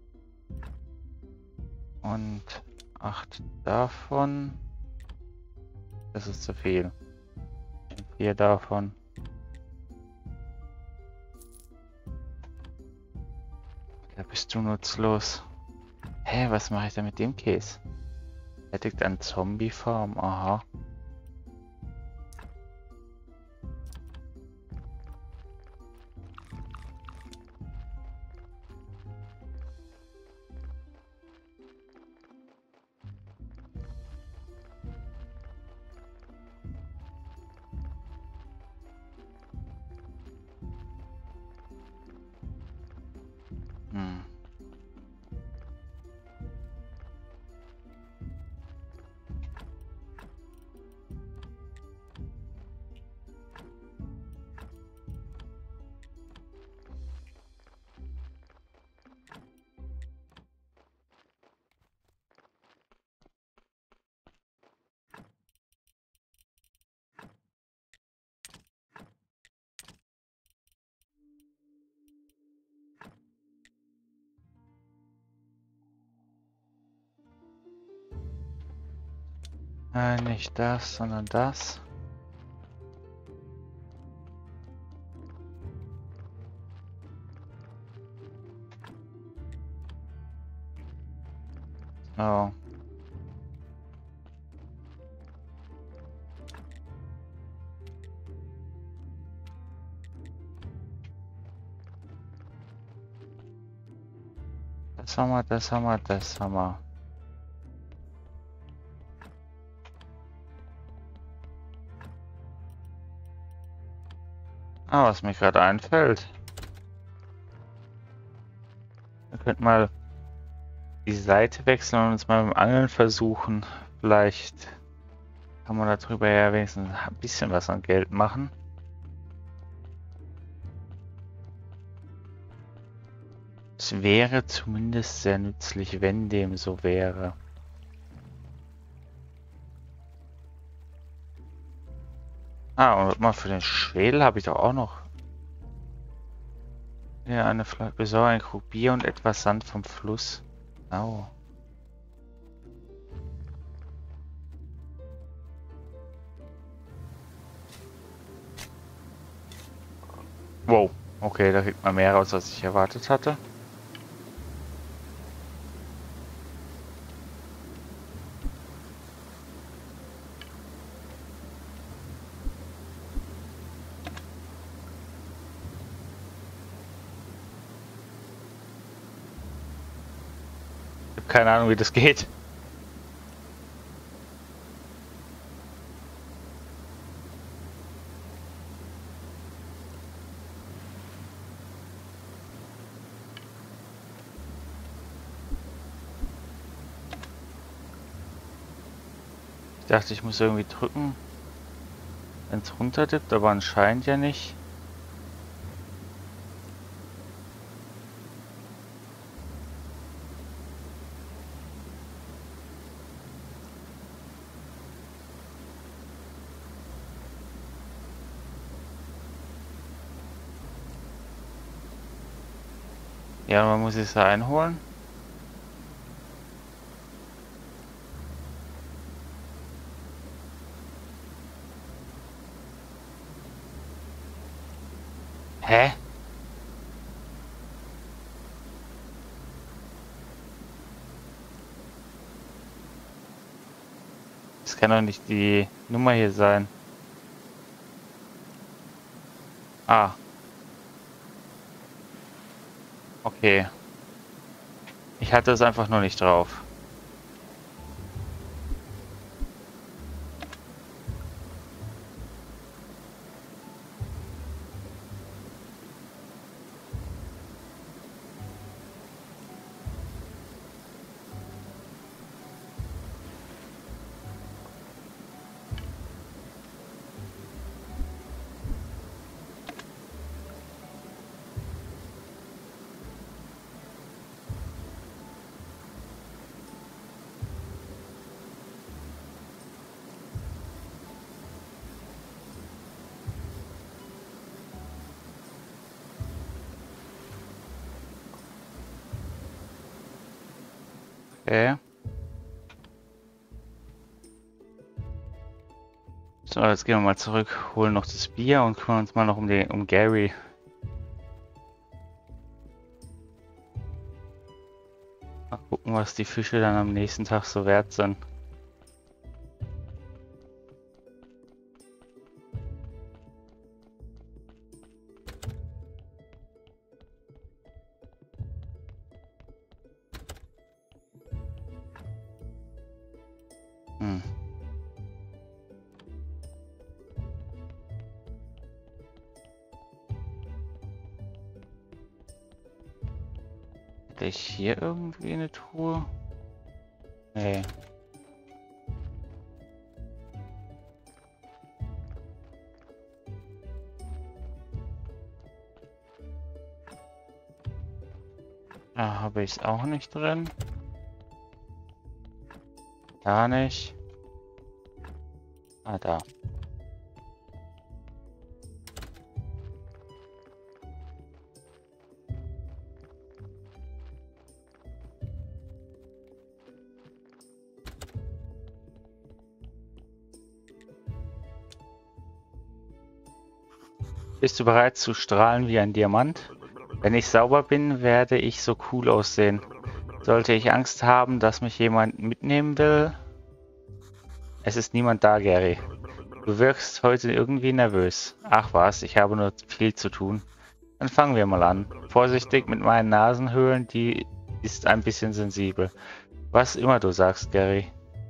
Und acht davon. Das ist zu viel. Vier davon. Da bist du nutzlos. Hä, was mache ich da mit dem Käse? Fertigt ein Zombie-Farm, aha. Hm. Äh, nicht das, sondern das. So. Das haben wir, das haben wir, das haben wir. Ah, was mir gerade einfällt. Wir könnten mal die Seite wechseln und uns mal beim Angeln versuchen. Vielleicht kann man darüber ja wenigstens ein bisschen was an Geld machen. Es wäre zumindest sehr nützlich, wenn dem so wäre. Ah, und mal für den Schwedel habe ich doch auch noch. Ja, eine Flasche, besorge ein Krug Bier und etwas Sand vom Fluss. Au. Wow, okay, da kriegt man mehr raus, als ich erwartet hatte. Ich habe keine Ahnung, wie das geht. Ich dachte, ich muss irgendwie drücken, wenn es runterdippt, aber anscheinend ja nicht. Ja, man muss es einholen. Hä? Das kann doch nicht die Nummer hier sein. Ah. Okay. Ich hatte es einfach nur nicht drauf. Okay. So, jetzt gehen wir mal zurück, holen noch das Bier und kümmern uns mal noch um, den, um Gary. Mal gucken, was die Fische dann am nächsten Tag so wert sind. Hm. Hätte ich hier irgendwie eine Truhe? Nee. Da habe ich es auch nicht drin. Da nicht. Ah, da. Bist du bereit zu strahlen wie ein Diamant? Wenn ich sauber bin, werde ich so cool aussehen. Sollte ich Angst haben, dass mich jemand mitnehmen will? Es ist niemand da, Gary. Du wirkst heute irgendwie nervös. Ach was, ich habe nur viel zu tun. Dann fangen wir mal an. Vorsichtig mit meinen Nasenhöhlen, die Ist ein bisschen sensibel. Was immer du sagst, Gary.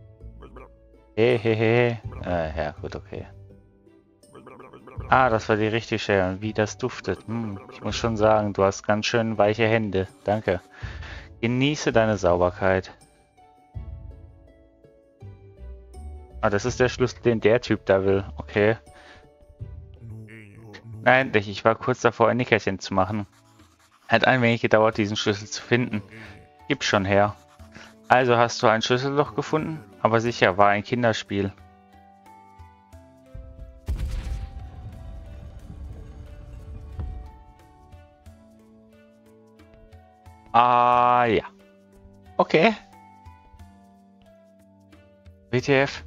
Hehehe. Äh, ja, gut, okay. Ah, das war die richtige Stelle. Und wie das duftet. Hm, ich muss schon sagen, du hast ganz schön weiche Hände. Danke. Genieße deine Sauberkeit. Ah, das ist der Schlüssel, den der Typ da will. Okay. Nein, ich war kurz davor, ein Nickerchen zu machen. Hat ein wenig gedauert, diesen Schlüssel zu finden. Gib schon her. Also hast du ein Schlüsselloch gefunden? Aber sicher, war ein Kinderspiel. Ah, ja. Okay. W T F?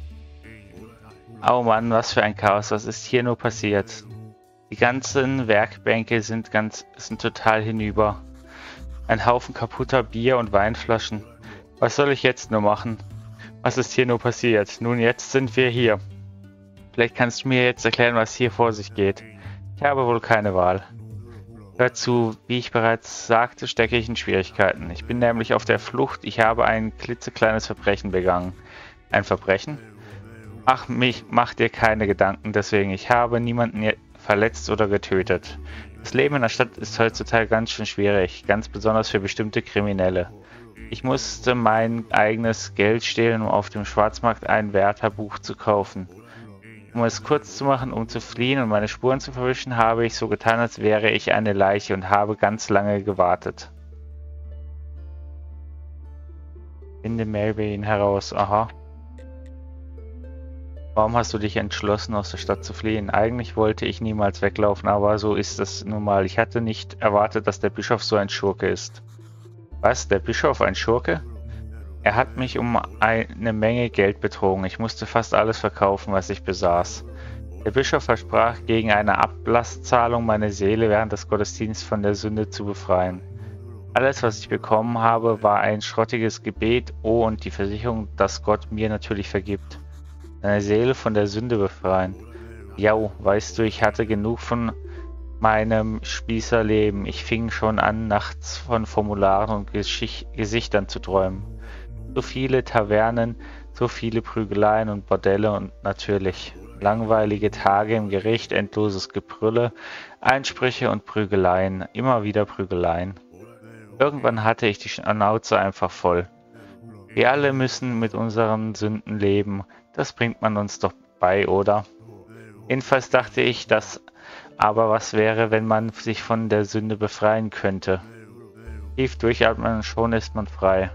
Oh Mann, was für ein Chaos. Was ist hier nur passiert? Die ganzen Werkbänke sind ganz, sind total hinüber. Ein Haufen kaputter Bier- und Weinflaschen. Was soll ich jetzt nur machen? Was ist hier nur passiert? Nun, jetzt sind wir hier. Vielleicht kannst du mir jetzt erklären, was hier vor sich geht. Ich habe wohl keine Wahl. Hör zu, wie ich bereits sagte, stecke ich in Schwierigkeiten. Ich bin nämlich auf der Flucht. Ich habe ein klitzekleines Verbrechen begangen. Ein Verbrechen? Ach, mich, mach dir keine Gedanken deswegen. Ich habe niemanden verletzt oder getötet. Das Leben in der Stadt ist heutzutage ganz schön schwierig, ganz besonders für bestimmte Kriminelle. Ich musste mein eigenes Geld stehlen, um auf dem Schwarzmarkt ein Wärterbuch zu kaufen. Um es kurz zu machen, um zu fliehen und meine Spuren zu verwischen, habe ich so getan, als wäre ich eine Leiche und habe ganz lange gewartet. Finde Melvin heraus, aha. Warum hast du dich entschlossen, aus der Stadt zu fliehen? Eigentlich wollte ich niemals weglaufen, aber so ist es nun mal. Ich hatte nicht erwartet, dass der Bischof so ein Schurke ist. Was? Der Bischof ein Schurke? Er hat mich um eine Menge Geld betrogen. Ich musste fast alles verkaufen, was ich besaß. Der Bischof versprach, gegen eine Ablasszahlung meine Seele während des Gottesdienstes von der Sünde zu befreien. Alles, was ich bekommen habe, war ein schrottiges Gebet, oh, und die Versicherung, dass Gott mir natürlich vergibt. Deine Seele von der Sünde befreien. Jau, weißt du, ich hatte genug von meinem Spießerleben. Ich fing schon an, nachts von Formularen und Geschicht Gesichtern zu träumen. So viele Tavernen, so viele Prügeleien und Bordelle und natürlich langweilige Tage im Gericht, endloses Gebrülle, Einsprüche und Prügeleien, immer wieder Prügeleien. Irgendwann hatte ich die Schnauze einfach voll. Wir alle müssen mit unseren Sünden leben. Das bringt man uns doch bei, oder? Jedenfalls dachte ich, dass aber was wäre, wenn man sich von der Sünde befreien könnte? Tief durchatmen und schon ist man frei.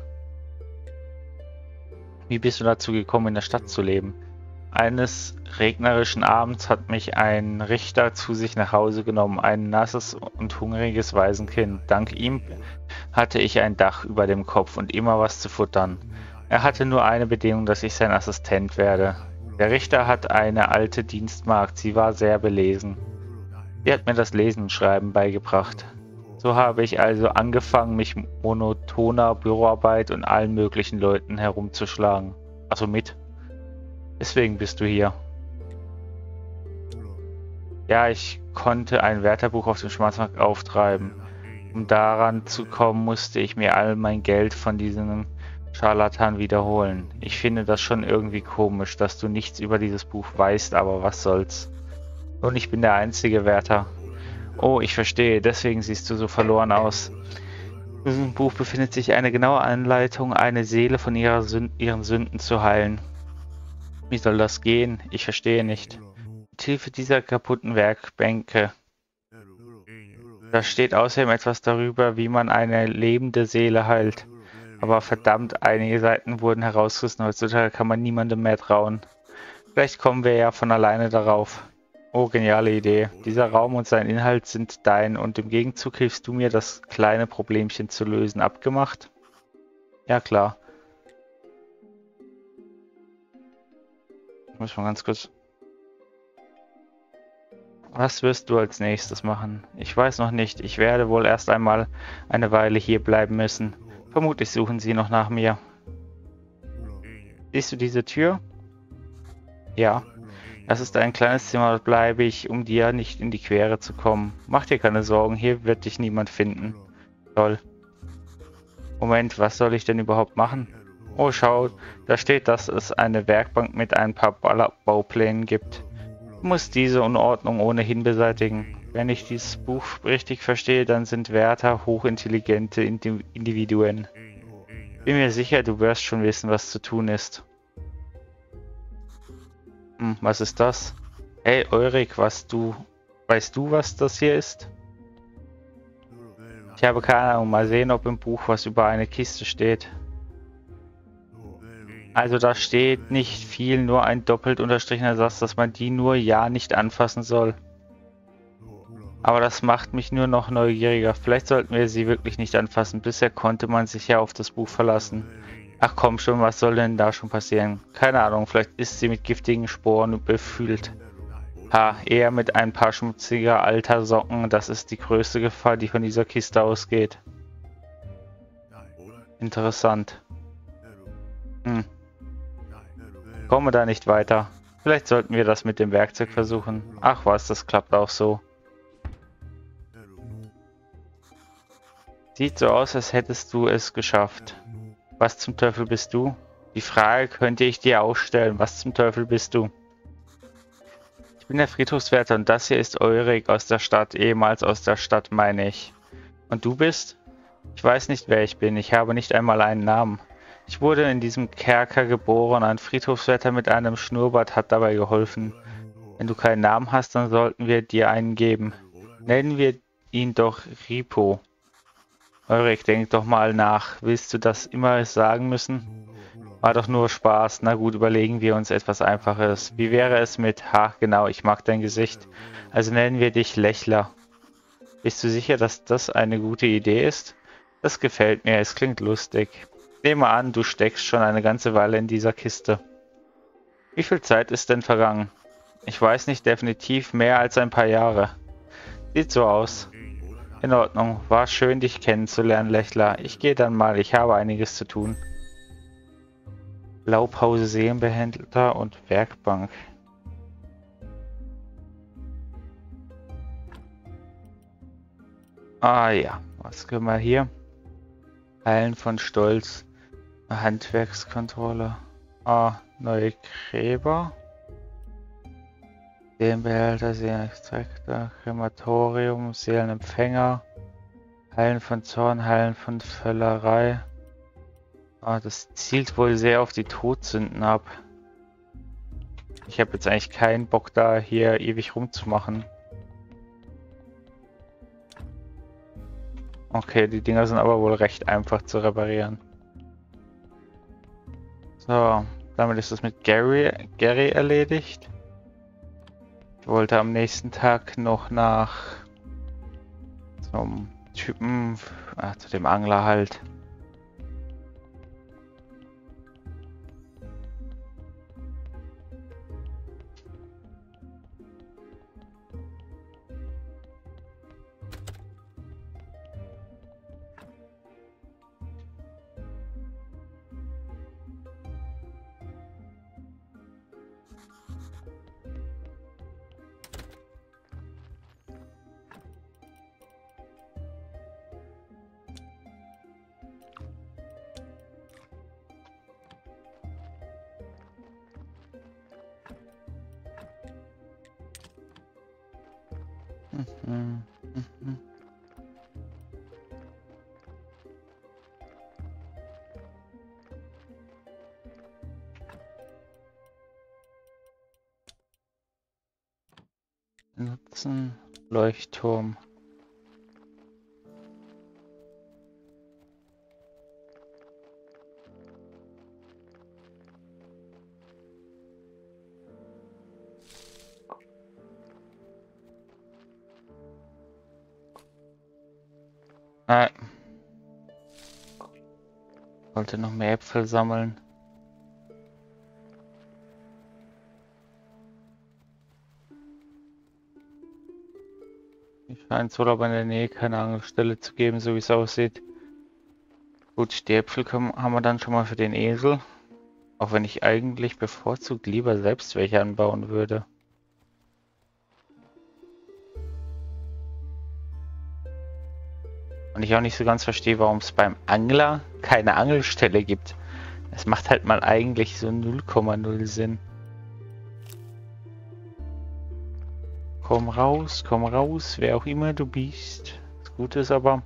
Wie bist du dazu gekommen, in der Stadt zu leben? Eines regnerischen Abends hat mich ein Richter zu sich nach Hause genommen, ein nasses und hungriges Waisenkind. Dank ihm hatte ich ein Dach über dem Kopf und immer was zu futtern. Er hatte nur eine Bedingung, dass ich sein Assistent werde. Der Richter hat eine alte Dienstmagd, sie war sehr belesen. Sie hat mir das Lesen und Schreiben beigebracht. So habe ich also angefangen, mich monotoner Büroarbeit und allen möglichen Leuten herumzuschlagen. Also mit. Deswegen bist du hier. Ja, ich konnte ein Wärterbuch auf dem Schwarzmarkt auftreiben. Um daran zu kommen, musste ich mir all mein Geld von diesem Scharlatan wiederholen. Ich finde das schon irgendwie komisch, dass du nichts über dieses Buch weißt, aber was soll's. Und ich bin der einzige Wärter. Oh, ich verstehe, deswegen siehst du so verloren aus. In diesem Buch befindet sich eine genaue Anleitung, eine Seele von ihrer Sünd ihren Sünden zu heilen. Wie soll das gehen? Ich verstehe nicht. Mit Hilfe dieser kaputten Werkbänke. Da steht außerdem etwas darüber, wie man eine lebende Seele heilt. Aber verdammt, einige Seiten wurden herausgerissen. Heutzutage kann man niemandem mehr trauen. Vielleicht kommen wir ja von alleine darauf. Oh, geniale Idee. Dieser Raum und sein Inhalt sind dein und im Gegenzug hilfst du mir, das kleine Problemchen zu lösen. Abgemacht? Ja, klar. Ich muss mal ganz kurz... Was wirst du als nächstes machen? Ich weiß noch nicht. Ich werde wohl erst einmal eine Weile hier bleiben müssen. Vermutlich suchen sie noch nach mir. Siehst du diese Tür? Ja. Das ist ein kleines Zimmer, dort bleibe ich, um dir nicht in die Quere zu kommen. Mach dir keine Sorgen, hier wird dich niemand finden. Toll. Moment, was soll ich denn überhaupt machen? Oh, schau, da steht, dass es eine Werkbank mit ein paar Balla- Bauplänen gibt. Du musst diese Unordnung ohnehin beseitigen. Wenn ich dieses Buch richtig verstehe, dann sind Wärter hochintelligente Indi- Individuen. Bin mir sicher, du wirst schon wissen, was zu tun ist. Hm, was ist das? Hey, Ulrich, was du... Weißt du, was das hier ist? Ich habe keine Ahnung. Mal sehen, ob im Buch was über eine Kiste steht. Also da steht nicht viel, nur ein doppelt unterstrichener Satz, dass man die nur ja nicht anfassen soll. Aber das macht mich nur noch neugieriger. Vielleicht sollten wir sie wirklich nicht anfassen. Bisher konnte man sich ja auf das Buch verlassen. Ach komm schon, was soll denn da schon passieren? Keine Ahnung, vielleicht ist sie mit giftigen Sporen befüllt. Ha, eher mit ein paar schmutziger alter Socken. Das ist die größte Gefahr, die von dieser Kiste ausgeht. Interessant. Hm. Komme da nicht weiter. Vielleicht sollten wir das mit dem Werkzeug versuchen. Ach was, das klappt auch so. Sieht so aus, als hättest du es geschafft. Was zum Teufel bist du? Die Frage könnte ich dir auch stellen. Was zum Teufel bist du? Ich bin der Friedhofswärter und das hier ist Ulrich aus der Stadt, ehemals aus der Stadt, meine ich. Und du bist? Ich weiß nicht, wer ich bin. Ich habe nicht einmal einen Namen. Ich wurde in diesem Kerker geboren. Ein Friedhofswärter mit einem Schnurrbart hat dabei geholfen. Wenn du keinen Namen hast, dann sollten wir dir einen geben. Nennen wir ihn doch Ripo. Ulrich, denk doch mal nach. Willst du das immer sagen müssen? War doch nur Spaß. Na gut, überlegen wir uns etwas Einfaches. Wie wäre es mit, ha, genau, ich mag dein Gesicht. Also nennen wir dich Lächler. Bist du sicher, dass das eine gute Idee ist? Das gefällt mir, es klingt lustig. Nehme an, du steckst schon eine ganze Weile in dieser Kiste. Wie viel Zeit ist denn vergangen? Ich weiß nicht, definitiv mehr als ein paar Jahre. Sieht so aus. In Ordnung, war schön, dich kennenzulernen, Lächler. Ich gehe dann mal, ich habe einiges zu tun. Blaupause Seelenbehälter und Werkbank. Ah ja, was können wir hier? Heilen von Stolz. Handwerkskontrolle. Ah, neue Gräber. Seelenbehälter, Seelenextraktor, Krematorium, Seelenempfänger. Heilen von Zorn, Heilen von Völlerei. Ah, das zielt wohl sehr auf die Todsünden ab. Ich habe jetzt eigentlich keinen Bock, da hier ewig rumzumachen. Okay, die Dinger sind aber wohl recht einfach zu reparieren. So, damit ist es mit Gary, Gary erledigt. Ich wollte am nächsten Tag noch nach zum Typen, ach, zu dem Angler halt. Mhm. Mhm. Nutzen Leuchtturm. Ah, wollte noch mehr Äpfel sammeln. Scheint es wohl aber in der Nähe keine Angelstelle zu geben, so wie es aussieht. Gut, die Äpfel können, haben wir dann schon mal für den Esel. Auch wenn ich eigentlich bevorzugt lieber selbst welche anbauen würde. Und ich auch nicht so ganz verstehe, warum es beim Angler keine Angelstelle gibt. Es macht halt mal eigentlich so null Komma null Sinn. Komm raus, komm raus, wer auch immer du bist. Das Gute ist aber,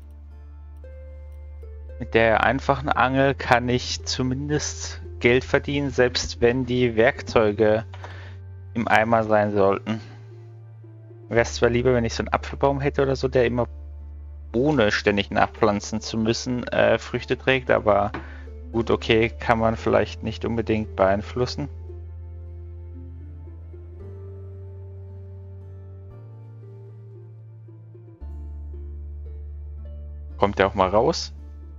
mit der einfachen Angel kann ich zumindest Geld verdienen, selbst wenn die Werkzeuge im Eimer sein sollten. Wäre es zwar lieber, wenn ich so einen Apfelbaum hätte oder so, der immer ohne ständig nachpflanzen zu müssen äh, Früchte trägt, aber gut, okay, kann man vielleicht nicht unbedingt beeinflussen. Kommt der auch mal raus?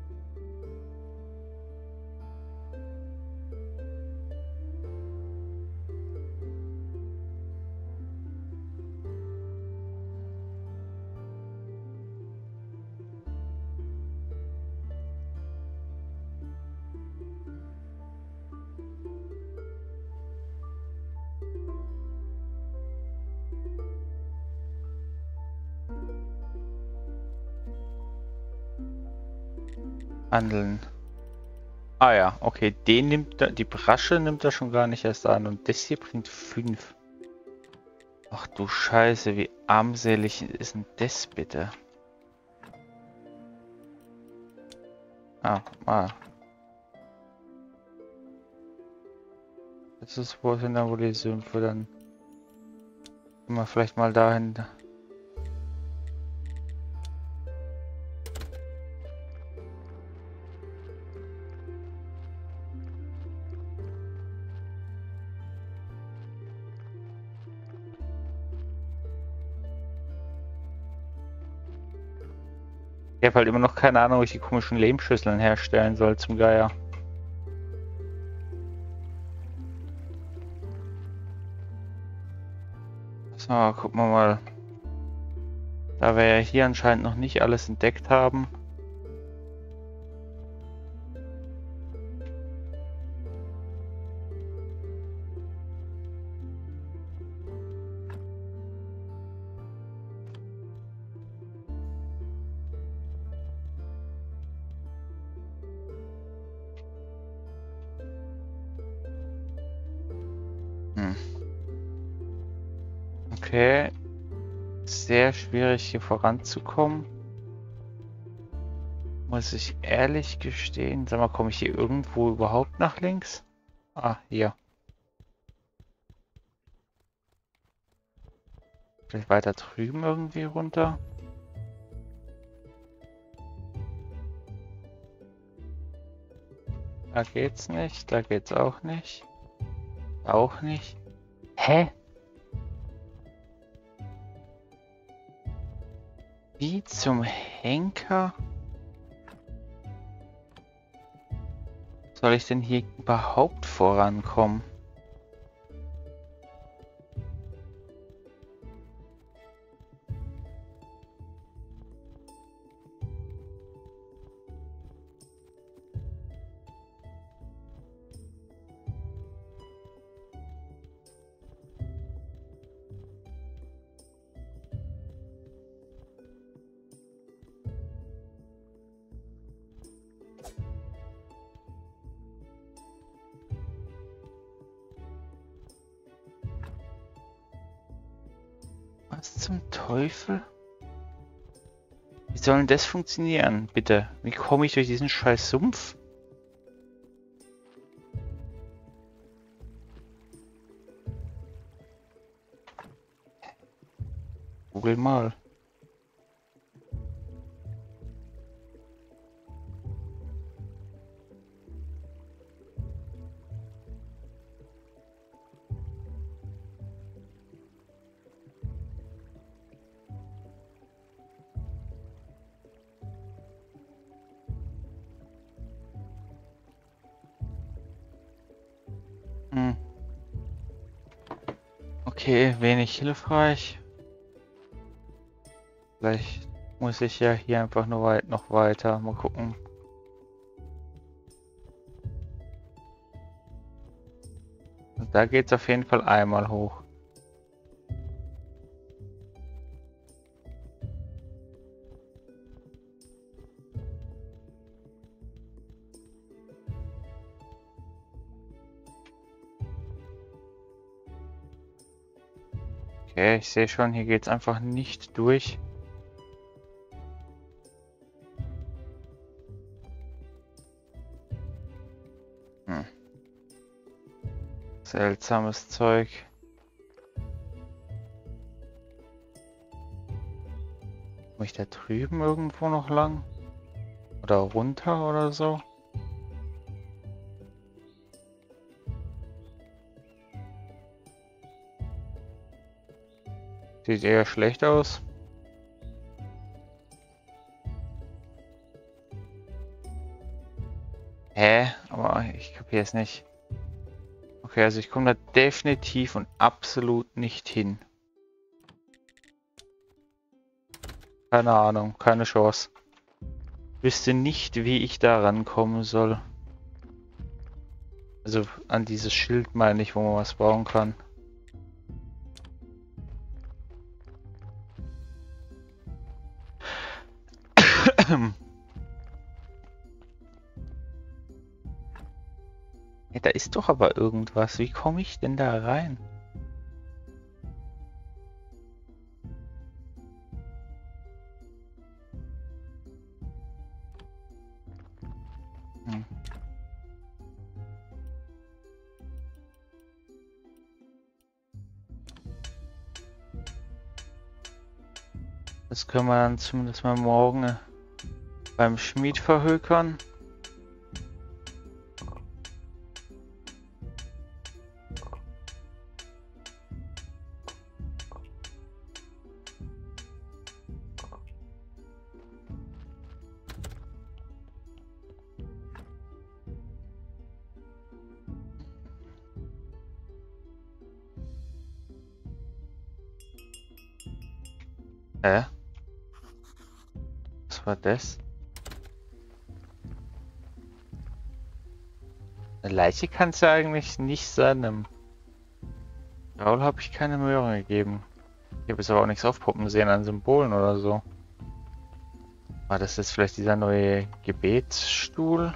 Handeln. Ah ja, okay, den nimmt er, die Brasche nimmt er schon gar nicht erst an und das hier bringt fünf. Ach du Scheiße, wie armselig ist denn das bitte? Ah, ah. Das ist wohl dann wohl die Sümpfe, dann gehen wir vielleicht mal dahin. Ich habe halt immer noch keine Ahnung, wie ich die komischen Lehmschüsseln herstellen soll zum Geier. So, gucken wir mal. Da wir ja hier anscheinend noch nicht alles entdeckt haben. Hm. Okay. Sehr schwierig hier voranzukommen. Muss ich ehrlich gestehen. Sag mal, komme ich hier irgendwo überhaupt nach links? Ah, hier. Vielleicht weiter drüben irgendwie runter. Da geht's nicht, da geht's auch nicht. Auch nicht. Hä? Wie zum Henker soll ich denn hier überhaupt vorankommen? Was zum Teufel? Wie soll denn das funktionieren, bitte? Wie komme ich durch diesen scheiß Sumpf? Google mal. Hm. Okay, wenig hilfreich. Vielleicht muss ich ja hier einfach nur weit noch weiter. Mal gucken. Und da geht es auf jeden Fall einmal hoch. Okay, ich sehe schon, hier geht es einfach nicht durch. Hm. Seltsames Zeug. Komme ich da drüben irgendwo noch lang? Oder runter oder so? Sieht eher schlecht aus. Hä? Aber ich kapiere es nicht. Okay, also ich komme da definitiv und absolut nicht hin. Keine Ahnung, keine Chance. Wüsste nicht, wie ich da rankommen soll. Also an dieses Schild meine ich, wo man was bauen kann. Ja, da ist doch aber irgendwas. Wie komme ich denn da rein? Hm. Das können wir dann zumindest mal morgen beim Schmied verhökern. Hä? Was war das? Eine Leiche kann es ja eigentlich nicht sein. Im Gaul habe ich keine Möhren gegeben. Ich habe jetzt aber auch nichts aufpoppen sehen an Symbolen oder so. War das jetzt vielleicht dieser neue Gebetsstuhl?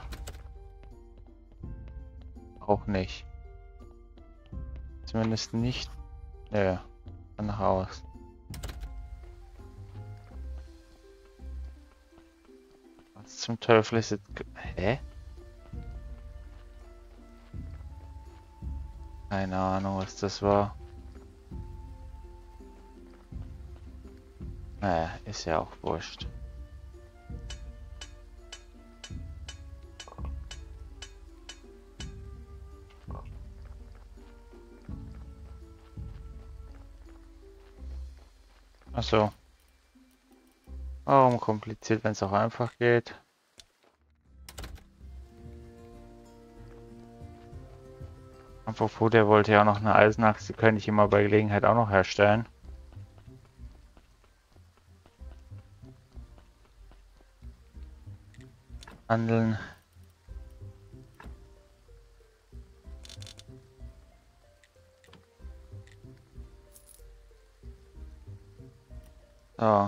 Auch nicht. Zumindest nicht. Nö, ein Haus. Was zum Teufel ist jetzt... Hä? Keine Ahnung, was das war. Naja, ist ja auch wurscht. Ach so. Warum kompliziert, wenn es auch einfach geht? Apropos, der wollte ja auch noch eine Eisenachse, die könnte ich immer bei Gelegenheit auch noch herstellen. Handeln. So.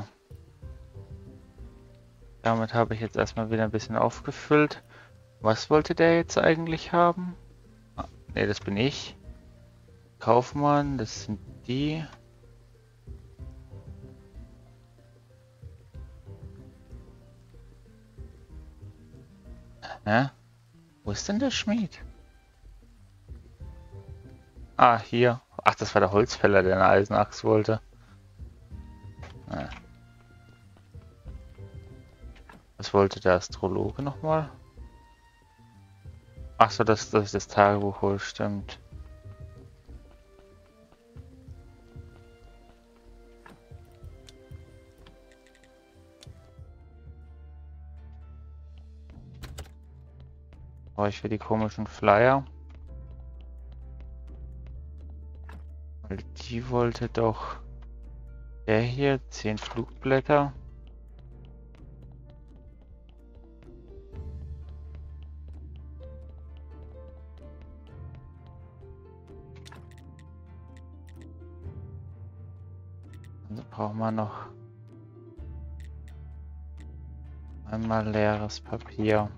Damit habe ich jetzt erstmal wieder ein bisschen aufgefüllt. Was wollte der jetzt eigentlich haben? Ah, ne, das bin ich. Kaufmann, das sind die. Hä? Wo ist denn der Schmied? Ah, hier. Ach, das war der Holzfäller, der eine Eisenachs wollte. Ah. Was wollte der Astrologe nochmal? Ach so, das, das ist das Tagebuch wohl, stimmt. Brauche ich für die komischen Flyer. Weil die wollte doch der hier, zehn Flugblätter. Dann brauchen wir noch einmal leeres Papier.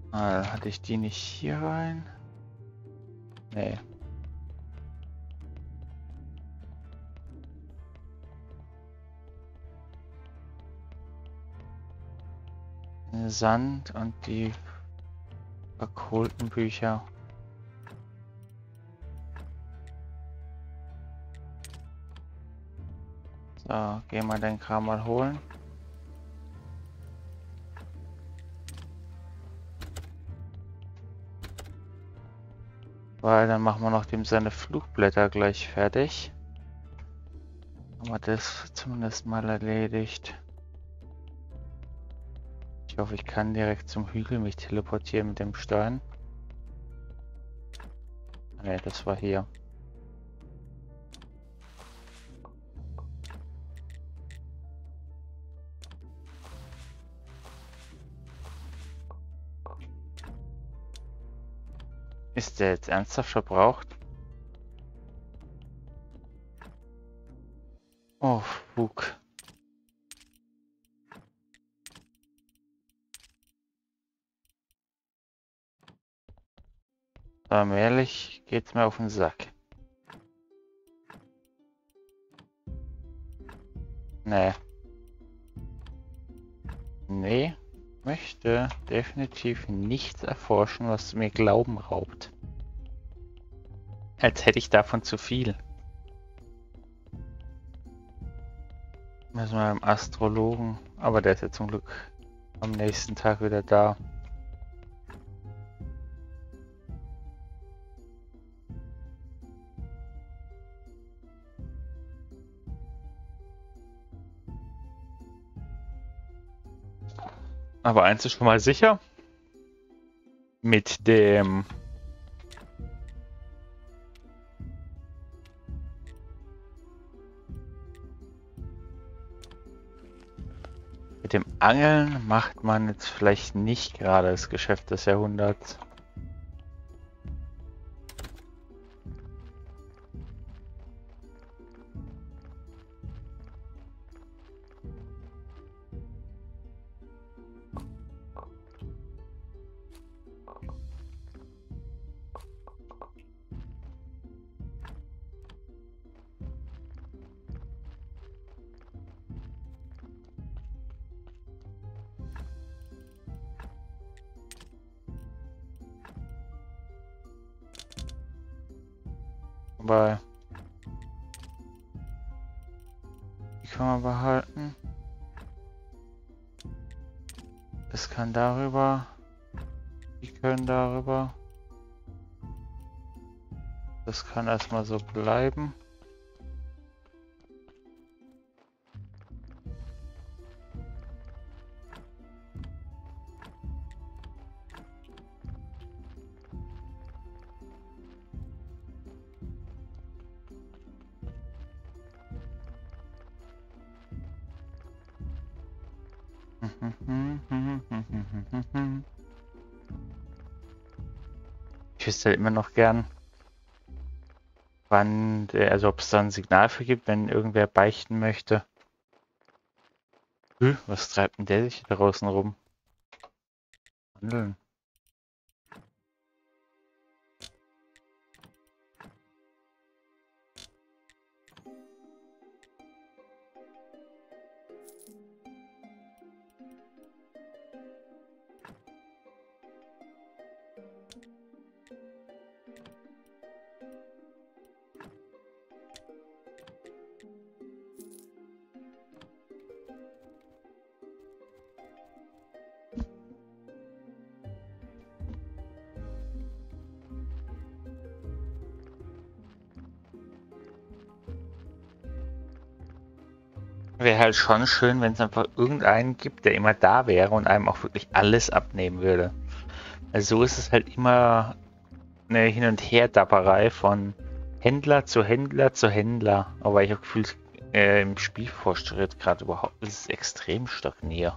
Ah, hatte ich die nicht hier rein? Nee. Sand und die verkohlten Bücher. So, gehen wir den Kram mal holen. Weil dann machen wir noch dem seine Flugblätter gleich fertig. Haben wir das zumindest mal erledigt. Ich hoffe, ich kann direkt zum Hügel mich teleportieren mit dem Stein. Ne, das war hier. Ist der jetzt ernsthaft verbraucht? Oh, Fug. Aber ehrlich, geht's mir auf den Sack. Nee. Nee, möchte definitiv nichts erforschen, was mir Glauben raubt. Als hätte ich davon zu viel. Müssen wir beim Astrologen. Aber der ist ja zum Glück am nächsten Tag wieder da. Aber eins ist schon mal sicher. Mit dem Mit dem Angeln macht man jetzt vielleicht nicht gerade das Geschäft des Jahrhunderts. Aber die können wir behalten. Das kann darüber. Die können darüber. Das kann erstmal so bleiben. Ich wüsste halt immer noch gern, wann, der, also ob es da ein Signal für gibt, wenn irgendwer beichten möchte. Hm, was treibt denn der sich da draußen rum? Handeln. Wäre halt schon schön, wenn es einfach irgendeinen gibt, der immer da wäre und einem auch wirklich alles abnehmen würde. Also so ist es halt immer eine Hin- und Her-Dapperei von Händler zu Händler zu Händler. Aber ich habe gefühlt, äh, im Spielfortschritt gerade überhaupt ist es extrem stagniert.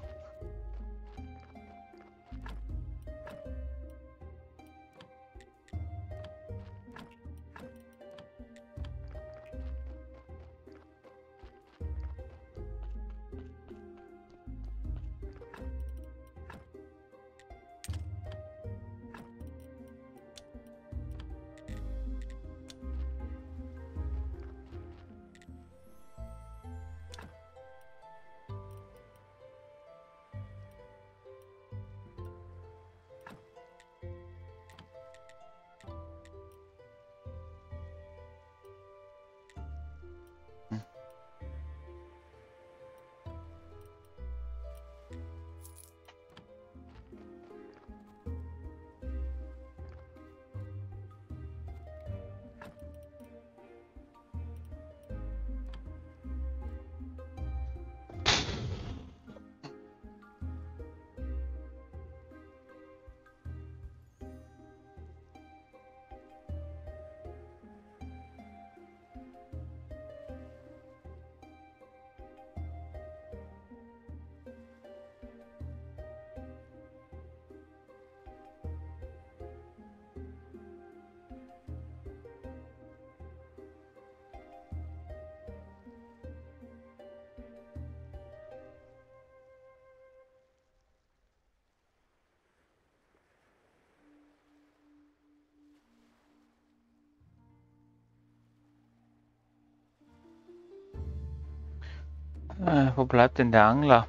Äh, wo bleibt denn der Angler?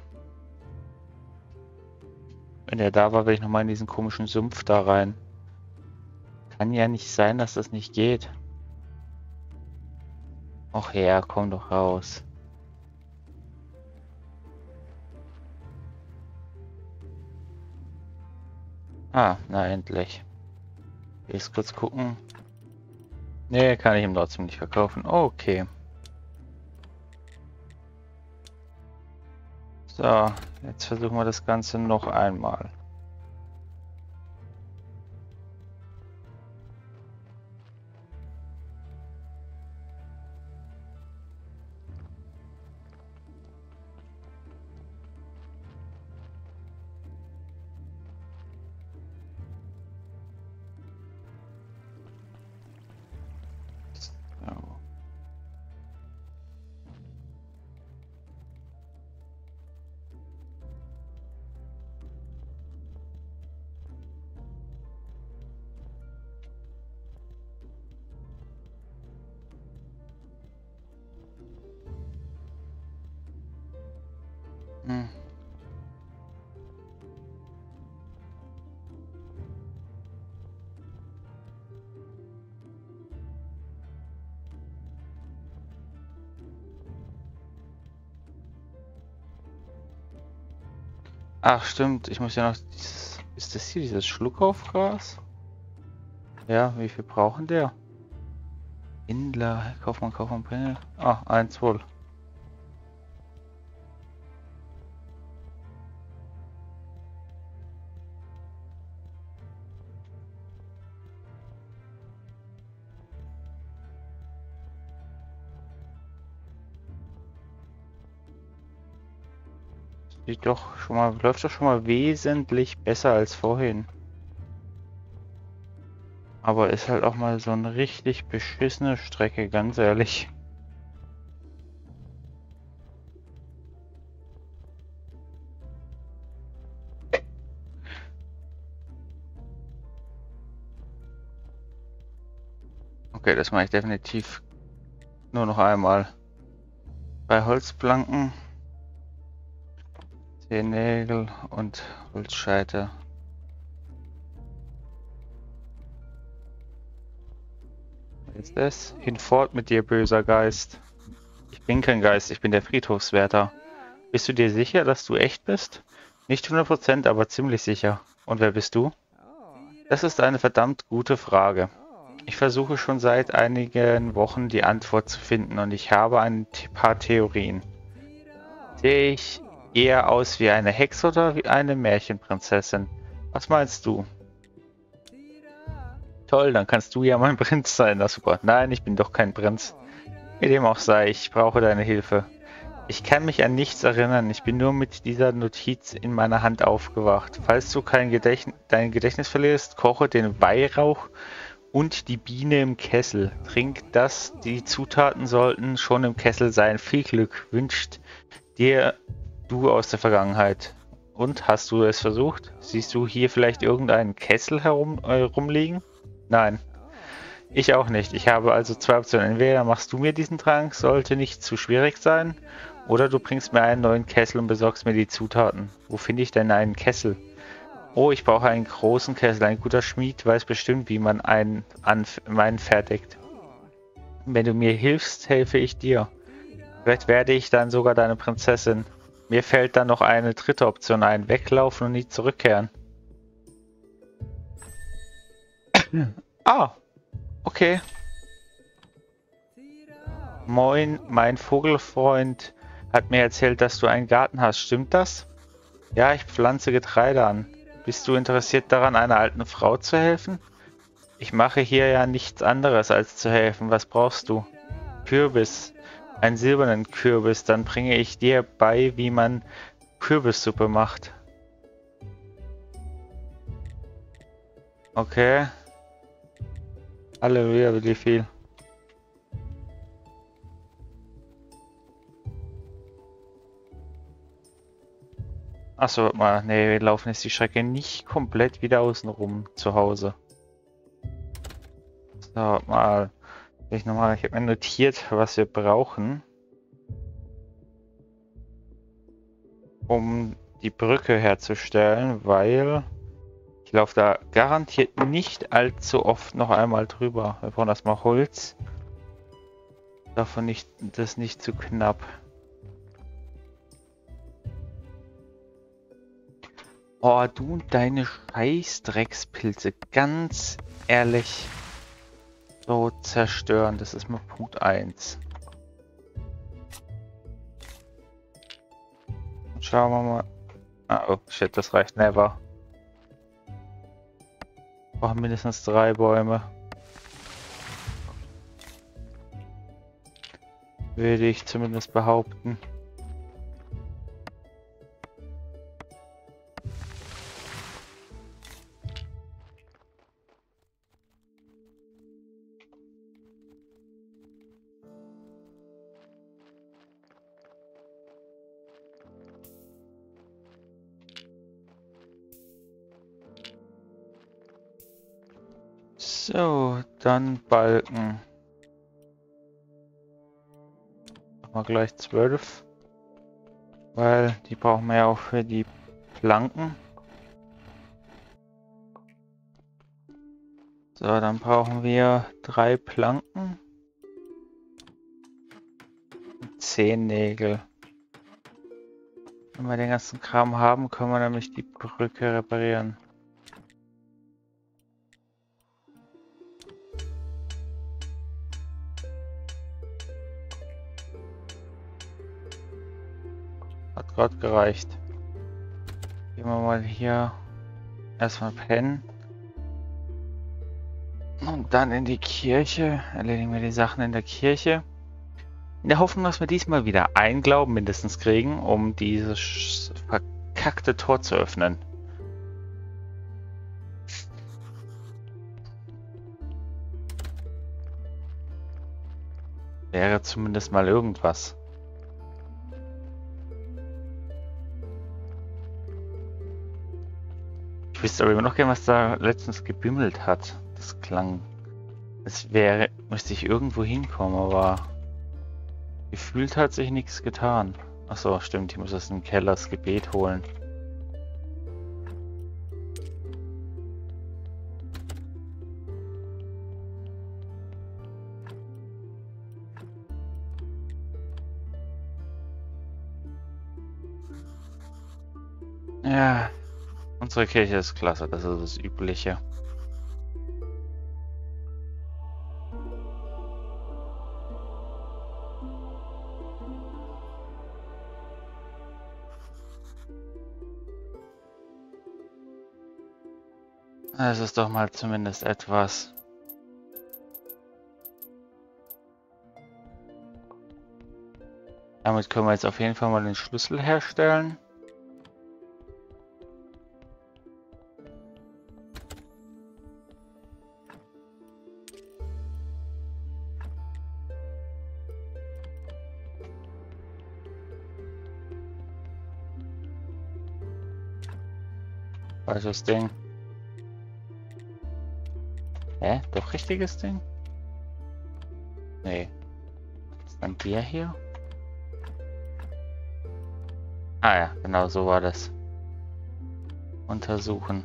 Wenn er da war, will ich nochmal in diesen komischen Sumpf da rein. Kann ja nicht sein, dass das nicht geht. Och ja, komm doch raus. Ah, na endlich. Jetzt kurz gucken. Nee, kann ich ihm trotzdem nicht verkaufen. Okay. So, jetzt versuchen wir das Ganze noch einmal. So. Hm. Ach stimmt, ich muss ja noch dieses, ist das hier dieses Schluckaufgras? Ja, wie viel brauchen der? Indler, Kaufmann, Kaufmann, Pengel. Ah, eins wohl. Sieht doch schon mal, läuft doch schon mal wesentlich besser als vorhin. Aber ist halt auch mal so eine richtig beschissene Strecke, ganz ehrlich. Okay, das mache ich definitiv nur noch einmal. Bei Holzplanken, zehn Nägel und Holzscheite. Was ist das? Hinfort mit dir, böser Geist. Ich bin kein Geist, ich bin der Friedhofswärter. Bist du dir sicher, dass du echt bist? Nicht hundert Prozent, aber ziemlich sicher. Und wer bist du? Das ist eine verdammt gute Frage. Ich versuche schon seit einigen Wochen die Antwort zu finden und ich habe ein paar Theorien. Sehe ich eher aus wie eine Hexe oder wie eine Märchenprinzessin? Was meinst du? Toll, dann kannst du ja mein Prinz sein. Na super. Nein, ich bin doch kein Prinz. Wie dem auch sei, ich brauche deine Hilfe. Ich kann mich an nichts erinnern. Ich bin nur mit dieser Notiz in meiner Hand aufgewacht. Falls du kein Gedächtnis, dein Gedächtnis verlierst, koche den Weihrauch und die Biene im Kessel. Trink das. Die Zutaten sollten schon im Kessel sein. Viel Glück wünscht dir du aus der Vergangenheit. Und, hast du es versucht? Siehst du hier vielleicht irgendeinen Kessel herum äh, rumliegen? Nein. Ich auch nicht. Ich habe also zwei Optionen. Entweder machst du mir diesen Trank, sollte nicht zu schwierig sein, oder du bringst mir einen neuen Kessel und besorgst mir die Zutaten. Wo finde ich denn einen Kessel? Oh, ich brauche einen großen Kessel. Ein guter Schmied weiß bestimmt, wie man einen, meinen fertigt. Wenn du mir hilfst, helfe ich dir. Vielleicht werde ich dann sogar deine Prinzessin. Mir fällt dann noch eine dritte Option ein. Weglaufen und nie zurückkehren. Ah, okay. Moin, mein Vogelfreund hat mir erzählt, dass du einen Garten hast. Stimmt das? Ja, ich pflanze Getreide an. Bist du interessiert daran, einer alten Frau zu helfen? Ich mache hier ja nichts anderes als zu helfen. Was brauchst du? Kürbis. Einen silbernen Kürbis. Dann bringe ich dir bei, wie man Kürbissuppe macht. Okay. Halleluja, wie viel? Achso, warte mal. Nee, wir laufen jetzt die Strecke nicht komplett wieder außen rum zu Hause. So, warte mal. Ich nochmal, ich habe mir notiert, was wir brauchen. um die Brücke herzustellen, weil ich laufe da garantiert nicht allzu oft noch einmal drüber. Wir brauchen erstmal Holz. Davon nicht, das nicht zu knapp. Oh, du und deine scheiß Dreckspilze. Ganz ehrlich. So zerstören. Das ist mal Punkt eins. Schauen wir mal. Ah, oh shit, das reicht never. Wir brauchen mindestens drei Bäume. Würde ich zumindest behaupten. So, dann Balken. Machen wir gleich zwölf. Weil die brauchen wir ja auch für die Planken. So, dann brauchen wir drei Planken. Und zehn Nägel. Wenn wir den ganzen Kram haben, können wir nämlich die Brücke reparieren. Hat gerade gereicht. Gehen wir mal hier erstmal pennen. Und dann in die Kirche. Erledigen wir die Sachen in der Kirche. In der Hoffnung, dass wir diesmal wieder einen Glauben mindestens kriegen, um dieses verkackte Tor zu öffnen. Wäre zumindest mal irgendwas. Ich wüsste aber immer noch gerne, was da letztens gebimmelt hat. Das klang... Es wäre... Müsste ich irgendwo hinkommen, aber... Gefühlt hat sich nichts getan. Achso, stimmt, ich muss aus dem Keller das Gebet holen. Ja, unsere Kirche ist klasse, das ist das Übliche. Das ist doch mal zumindest etwas. Damit können wir jetzt auf jeden Fall mal den Schlüssel herstellen. Falsches Ding. Hä? Doch richtiges Ding? Nee. Ist dann der hier? Ah ja, genau so war das. Untersuchen.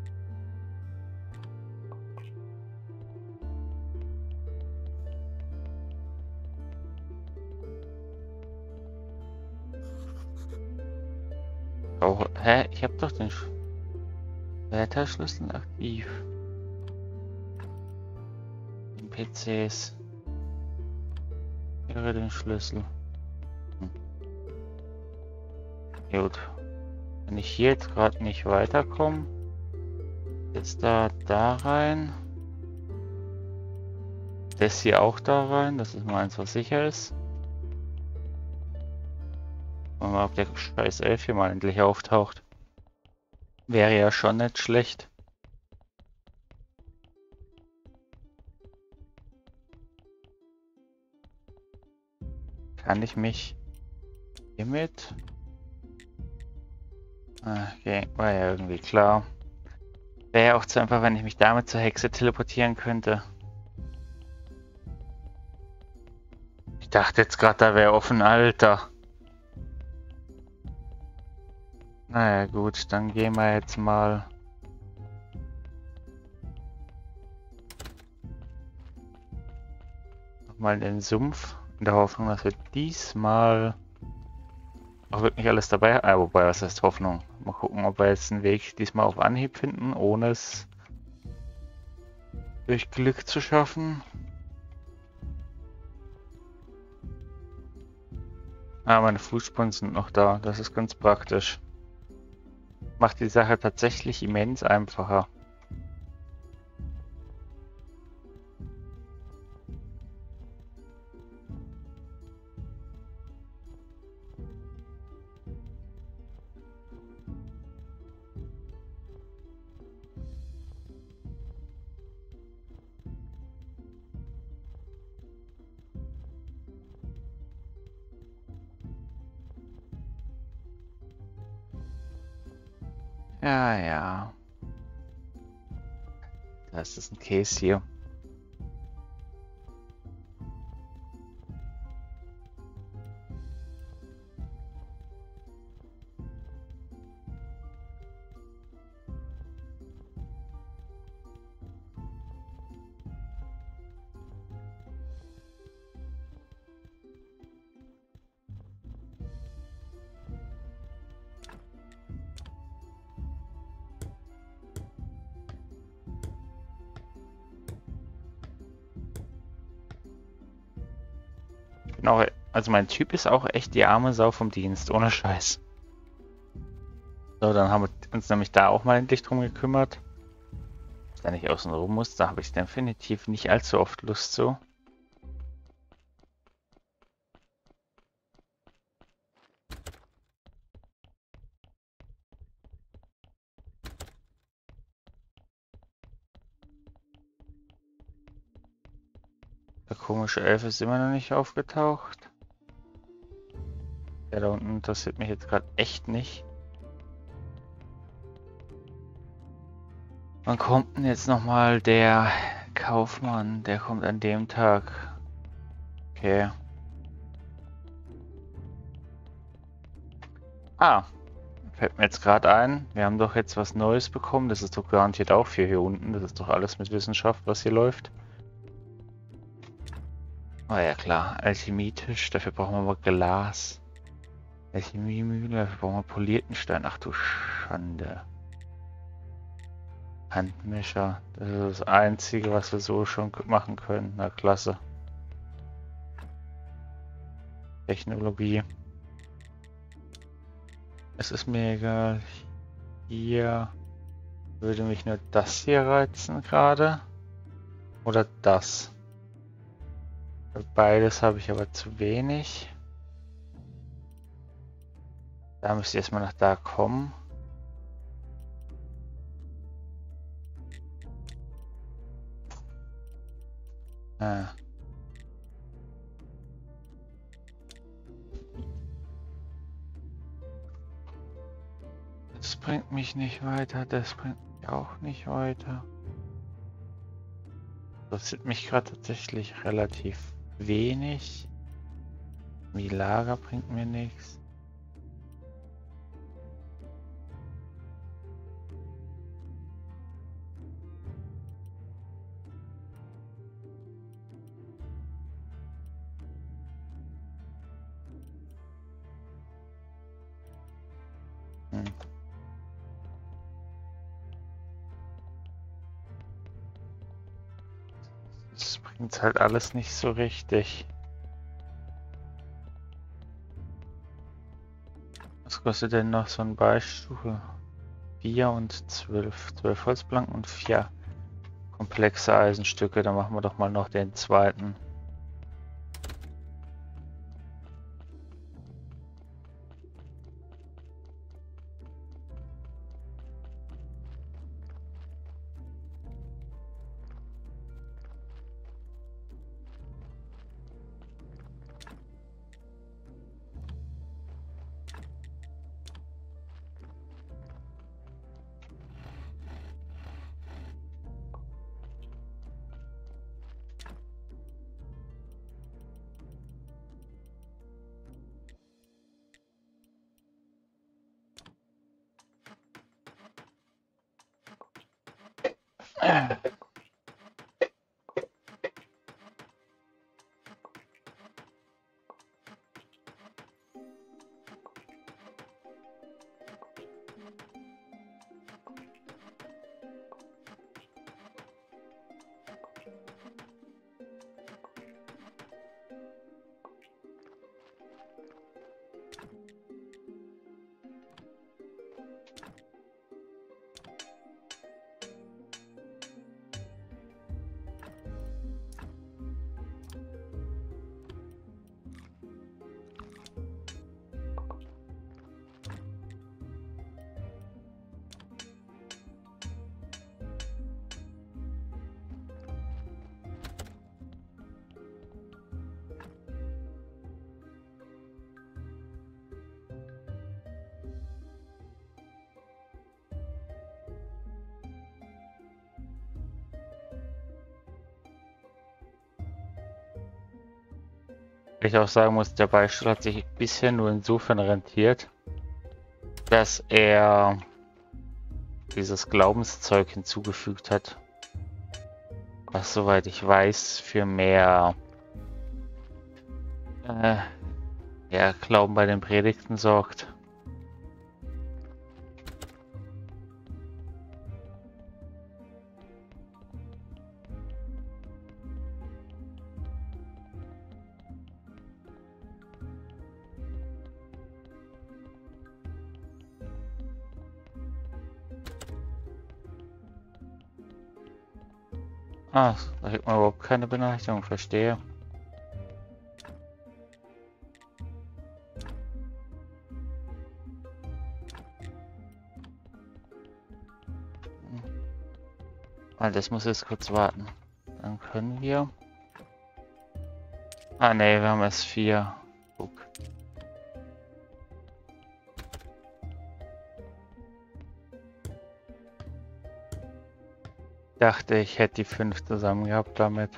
Oh, hä? Ich hab doch den Sch Wetterschlüssel aktiv. Den P Cs. Wäre den Schlüssel. Hm. Gut. Wenn ich hier jetzt gerade nicht weiterkomme, jetzt da da rein. Das hier auch da rein, das ist mal eins, was sicher ist. Und mal, ob der scheiß Elf hier mal endlich auftaucht. Wäre ja schon nicht schlecht. Kann ich mich hiermit... Okay, war ja irgendwie klar. Wäre ja auch zu einfach, wenn ich mich damit zur Hexe teleportieren könnte. Ich dachte jetzt gerade, da wäre offen, Alter. Naja gut, dann gehen wir jetzt mal nochmal in den Sumpf, in der Hoffnung, dass wir diesmal auch wirklich alles dabei haben. Ah, wobei, was heißt Hoffnung? Mal gucken, ob wir jetzt einen Weg diesmal auf Anhieb finden, ohne es durch Glück zu schaffen. Ah, meine Fußspuren sind noch da. Das ist ganz praktisch. Macht die Sache tatsächlich immens einfacher. Ja, ja. Das ist ein Case hier. Ich bin auch, also mein Typ ist auch echt die arme Sau vom Dienst, ohne Scheiß. So, dann haben wir uns nämlich da auch mal endlich drum gekümmert. Dass da nicht außen rum muss, da habe ich definitiv nicht allzu oft Lust zu. Der komische Elf ist immer noch nicht aufgetaucht. Der da unten interessiert mich jetzt gerade echt nicht. Wann kommt denn jetzt nochmal der Kaufmann? Der kommt an dem Tag. Okay. Ah, fällt mir jetzt gerade ein. Wir haben doch jetzt was Neues bekommen. Das ist doch garantiert auch für hier unten. Das ist doch alles mit Wissenschaft, was hier läuft. Oh ja klar, Alchemietisch. Dafür brauchen wir aber Glas. Alchemiemühle. Dafür brauchen wir polierten Stein. Ach du Schande. Handmischer. Das ist das Einzige, was wir so schon machen können. Na klasse. Technologie. Es ist mir egal. Hier würde mich nur das hier reizen gerade. Oder das. Beides habe ich aber zu wenig. Da müsste ich erstmal nach da kommen. Ah. Das bringt mich nicht weiter, das bringt mich auch nicht weiter. Das interessiert mich gerade tatsächlich relativ wenig. Wie Lager bringt mir nichts. Hm. Das bringt halt alles nicht so richtig. Was kostet denn noch so ein Beistufe? vier und zwölf. zwölf Holzplanken und vier komplexe Eisenstücke. Dann machen wir doch mal noch den zweiten. Ich auch sagen muss, der Beistuhl hat sich bisher nur insofern rentiert, dass er dieses Glaubenszeug hinzugefügt hat, was soweit ich weiß für mehr äh, ja, Glauben bei den Predigten sorgt. Ah, da kriegt man überhaupt keine Benachrichtigung, verstehe. Ah, das muss jetzt kurz warten. Dann können wir... Ah ne, wir haben erst vier. Guck. Dachte, ich hätte die fünf zusammen gehabt damit.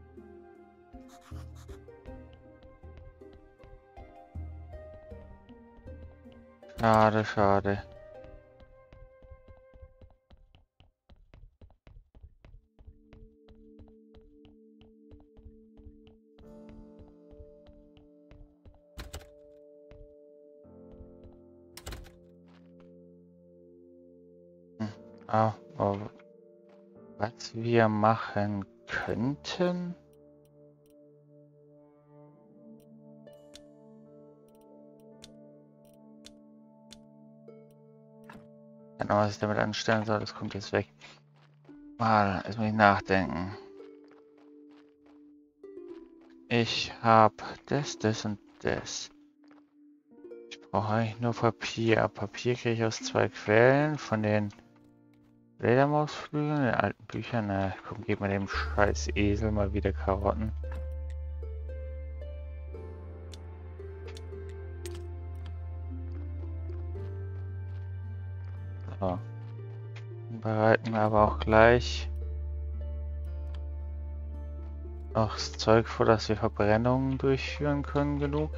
Schade, schade. Hm. Ah, oh. Was wir machen könnten... Genau, was ich damit anstellen soll, das kommt jetzt weg. Mal, jetzt muss ich nachdenken. Ich habe das, das und das. Ich brauche eigentlich nur Papier. Papier kriege ich aus zwei Quellen. Von den Fledermausflügeln, den alten Büchern. Na, komm, gib mir dem scheiß Esel mal wieder Karotten. So. Dann bereiten wir aber auch gleich noch das Zeug vor, dass wir Verbrennungen durchführen können genug.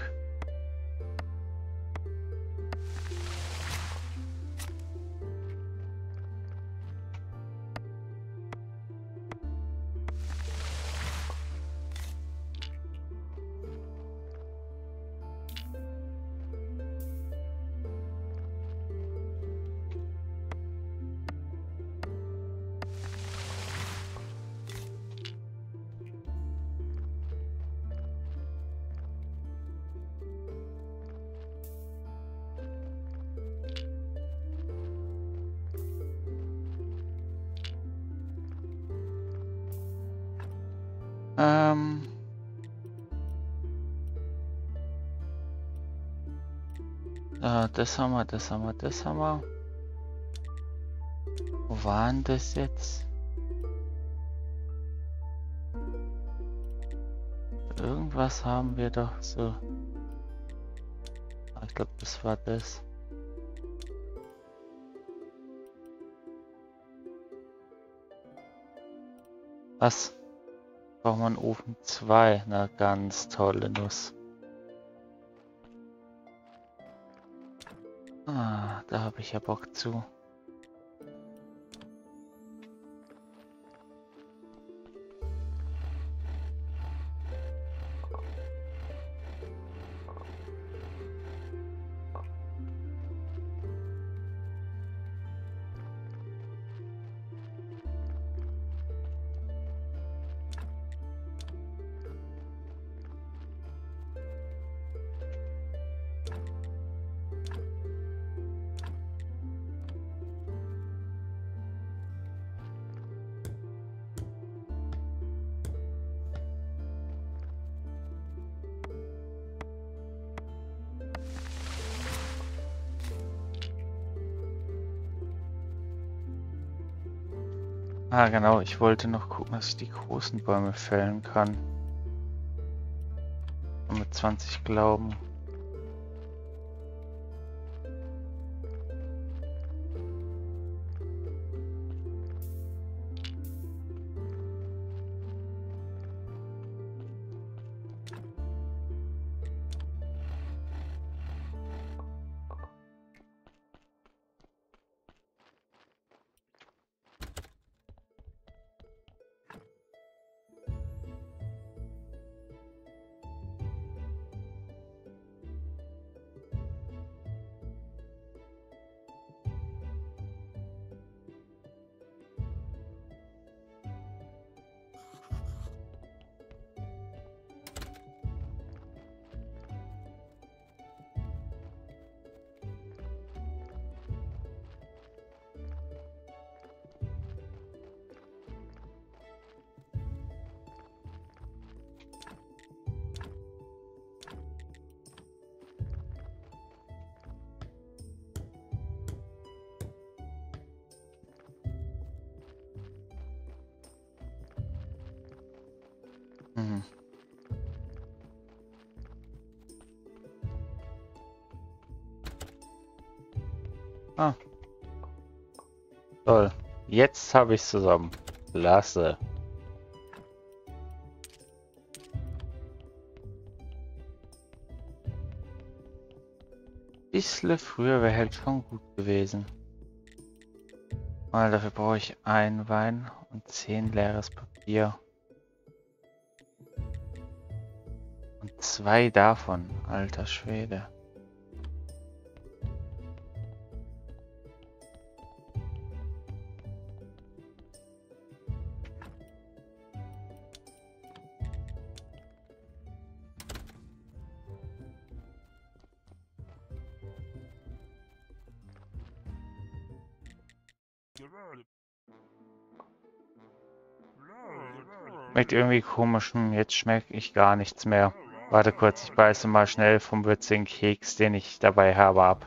Ähm... Äh, das haben wir, das haben wir, das haben wir. Wo war denn das jetzt? Irgendwas haben wir doch so. Ich glaube, das war das. Was? Braucht man Ofen zwei? Na, ganz tolle Nuss. Ah, da habe ich ja Bock zu. Ah, genau, ich wollte noch gucken, dass ich die großen Bäume fällen kann. Und mit zwanzig Glauben. Ah, toll. Jetzt habe ich es zusammen. Klasse. Bisschen früher wäre halt schon gut gewesen. Weil dafür brauche ich ein Wein und zehn leeres Papier. Und zwei davon, alter Schwede. Schmeckt irgendwie komisch. Hm, jetzt schmecke ich gar nichts mehr. Warte kurz, ich beiße mal schnell vom würzigen Keks, den ich dabei habe, ab.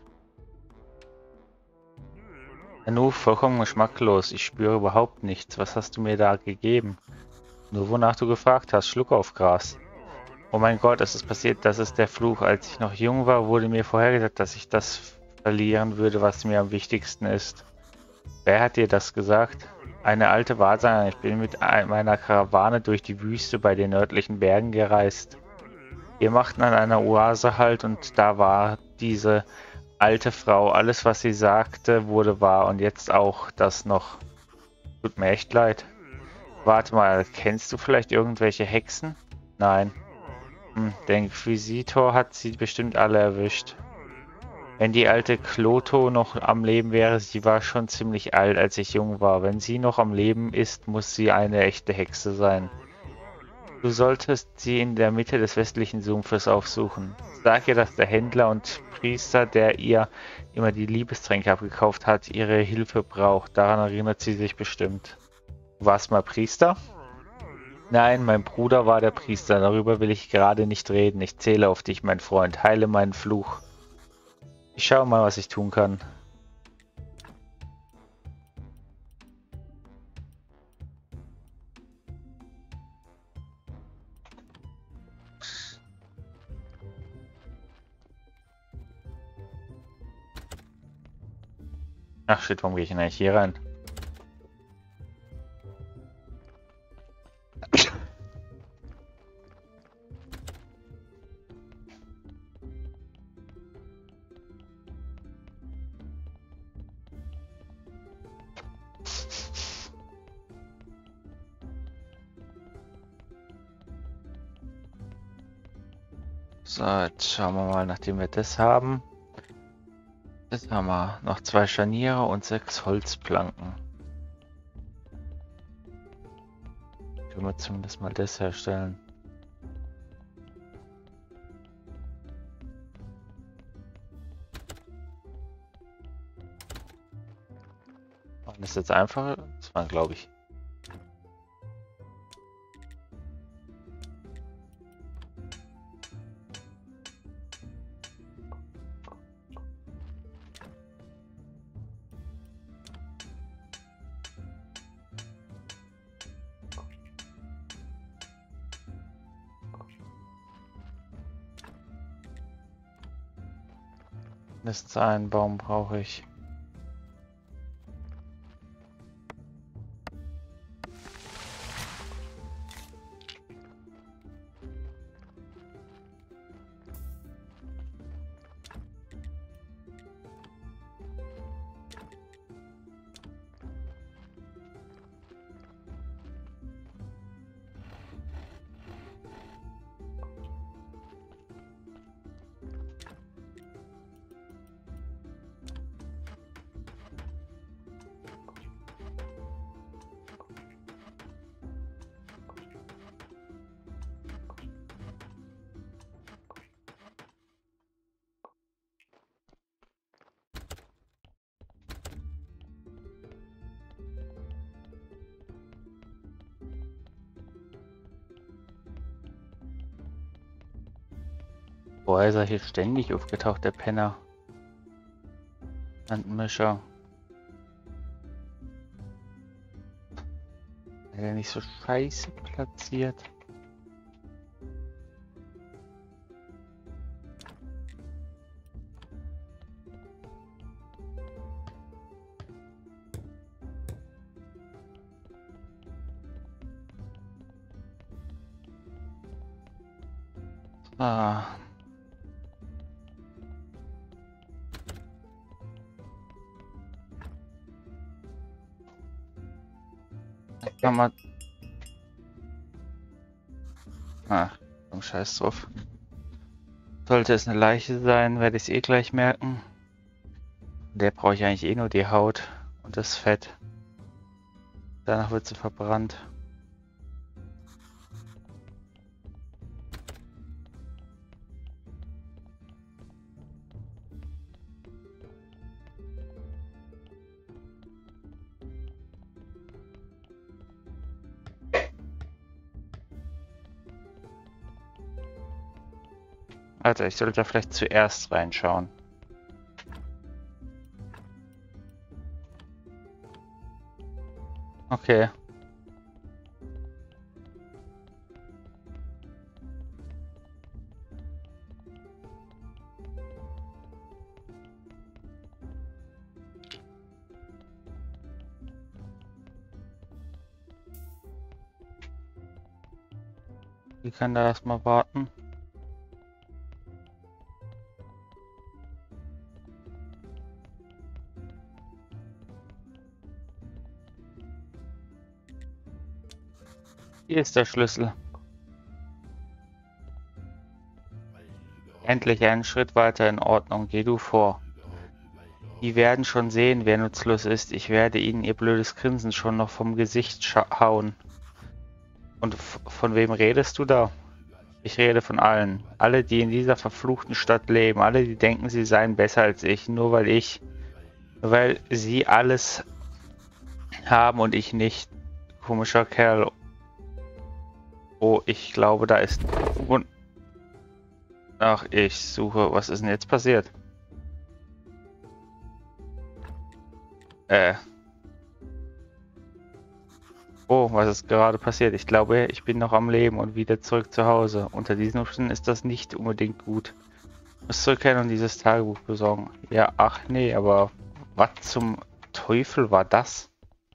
Nanu, vollkommen geschmacklos. Ich spüre überhaupt nichts. Was hast du mir da gegeben? Nur wonach du gefragt hast. Schluck auf Gras. Oh mein Gott, es ist passiert. Das ist der Fluch. Als ich noch jung war, wurde mir vorhergesagt, dass ich das verlieren würde, was mir am wichtigsten ist. Wer hat dir das gesagt? Eine alte Wahrsagerin. Ich bin mit meiner Karawane durch die Wüste bei den nördlichen Bergen gereist. Wir machten an einer Oase halt und da war diese alte Frau. Alles, was sie sagte, wurde wahr und jetzt auch das noch. Tut mir echt leid. Warte mal, kennst du vielleicht irgendwelche Hexen? Nein. Hm, der Inquisitor hat sie bestimmt alle erwischt. Wenn die alte Clotho noch am Leben wäre, sie war schon ziemlich alt, als ich jung war. Wenn sie noch am Leben ist, muss sie eine echte Hexe sein. Du solltest sie in der Mitte des westlichen Sumpfes aufsuchen. Sag ihr, dass der Händler und Priester, der ihr immer die Liebestränke abgekauft hat, ihre Hilfe braucht. Daran erinnert sie sich bestimmt. Du warst mal Priester? Nein, mein Bruder war der Priester. Darüber will ich gerade nicht reden. Ich zähle auf dich, mein Freund. Heile meinen Fluch. Ich schaue mal, was ich tun kann. Ach shit, warum gehe ich denn eigentlich hier rein? So, jetzt schauen wir mal, nachdem wir das haben. Jetzt haben wir noch zwei Scharniere und sechs Holzplanken. Können wir zumindest mal das herstellen. War das jetzt einfacher? Das war, glaube ich. Mindestens einen Baum brauche ich. Boah, ist er hier ständig aufgetaucht, der Penner. Landmischer. Hat er nicht so scheiße platziert? Ah. Kann man. Ach, komm, scheiß drauf. Sollte es eine Leiche sein, werde ich es eh gleich merken. Der brauche ich eigentlich eh nur die Haut und das Fett. Danach wird sie verbrannt. Also ich sollte da vielleicht zuerst reinschauen. Okay. Die kann da erstmal warten. Hier ist der Schlüssel. Endlich einen Schritt weiter in Ordnung. Geh du vor. Die werden schon sehen, wer nutzlos ist. Ich werde ihnen ihr blödes Grinsen schon noch vom Gesicht hauen. Und von wem redest du da? Ich rede von allen. Alle, die in dieser verfluchten Stadt leben. Alle, die denken, sie seien besser als ich. Nur weil ich... Nur weil sie alles haben und ich nicht. Komischer Kerl. Oh, ich glaube, da ist... Und Ach, ich suche... Was ist denn jetzt passiert? Äh... Oh, was ist gerade passiert? Ich glaube, ich bin noch am Leben und wieder zurück zu Hause. Unter diesen Umständen ist das nicht unbedingt gut. Ich muss zurückkehren und dieses Tagebuch besorgen. Ja, ach nee, aber was zum Teufel war das?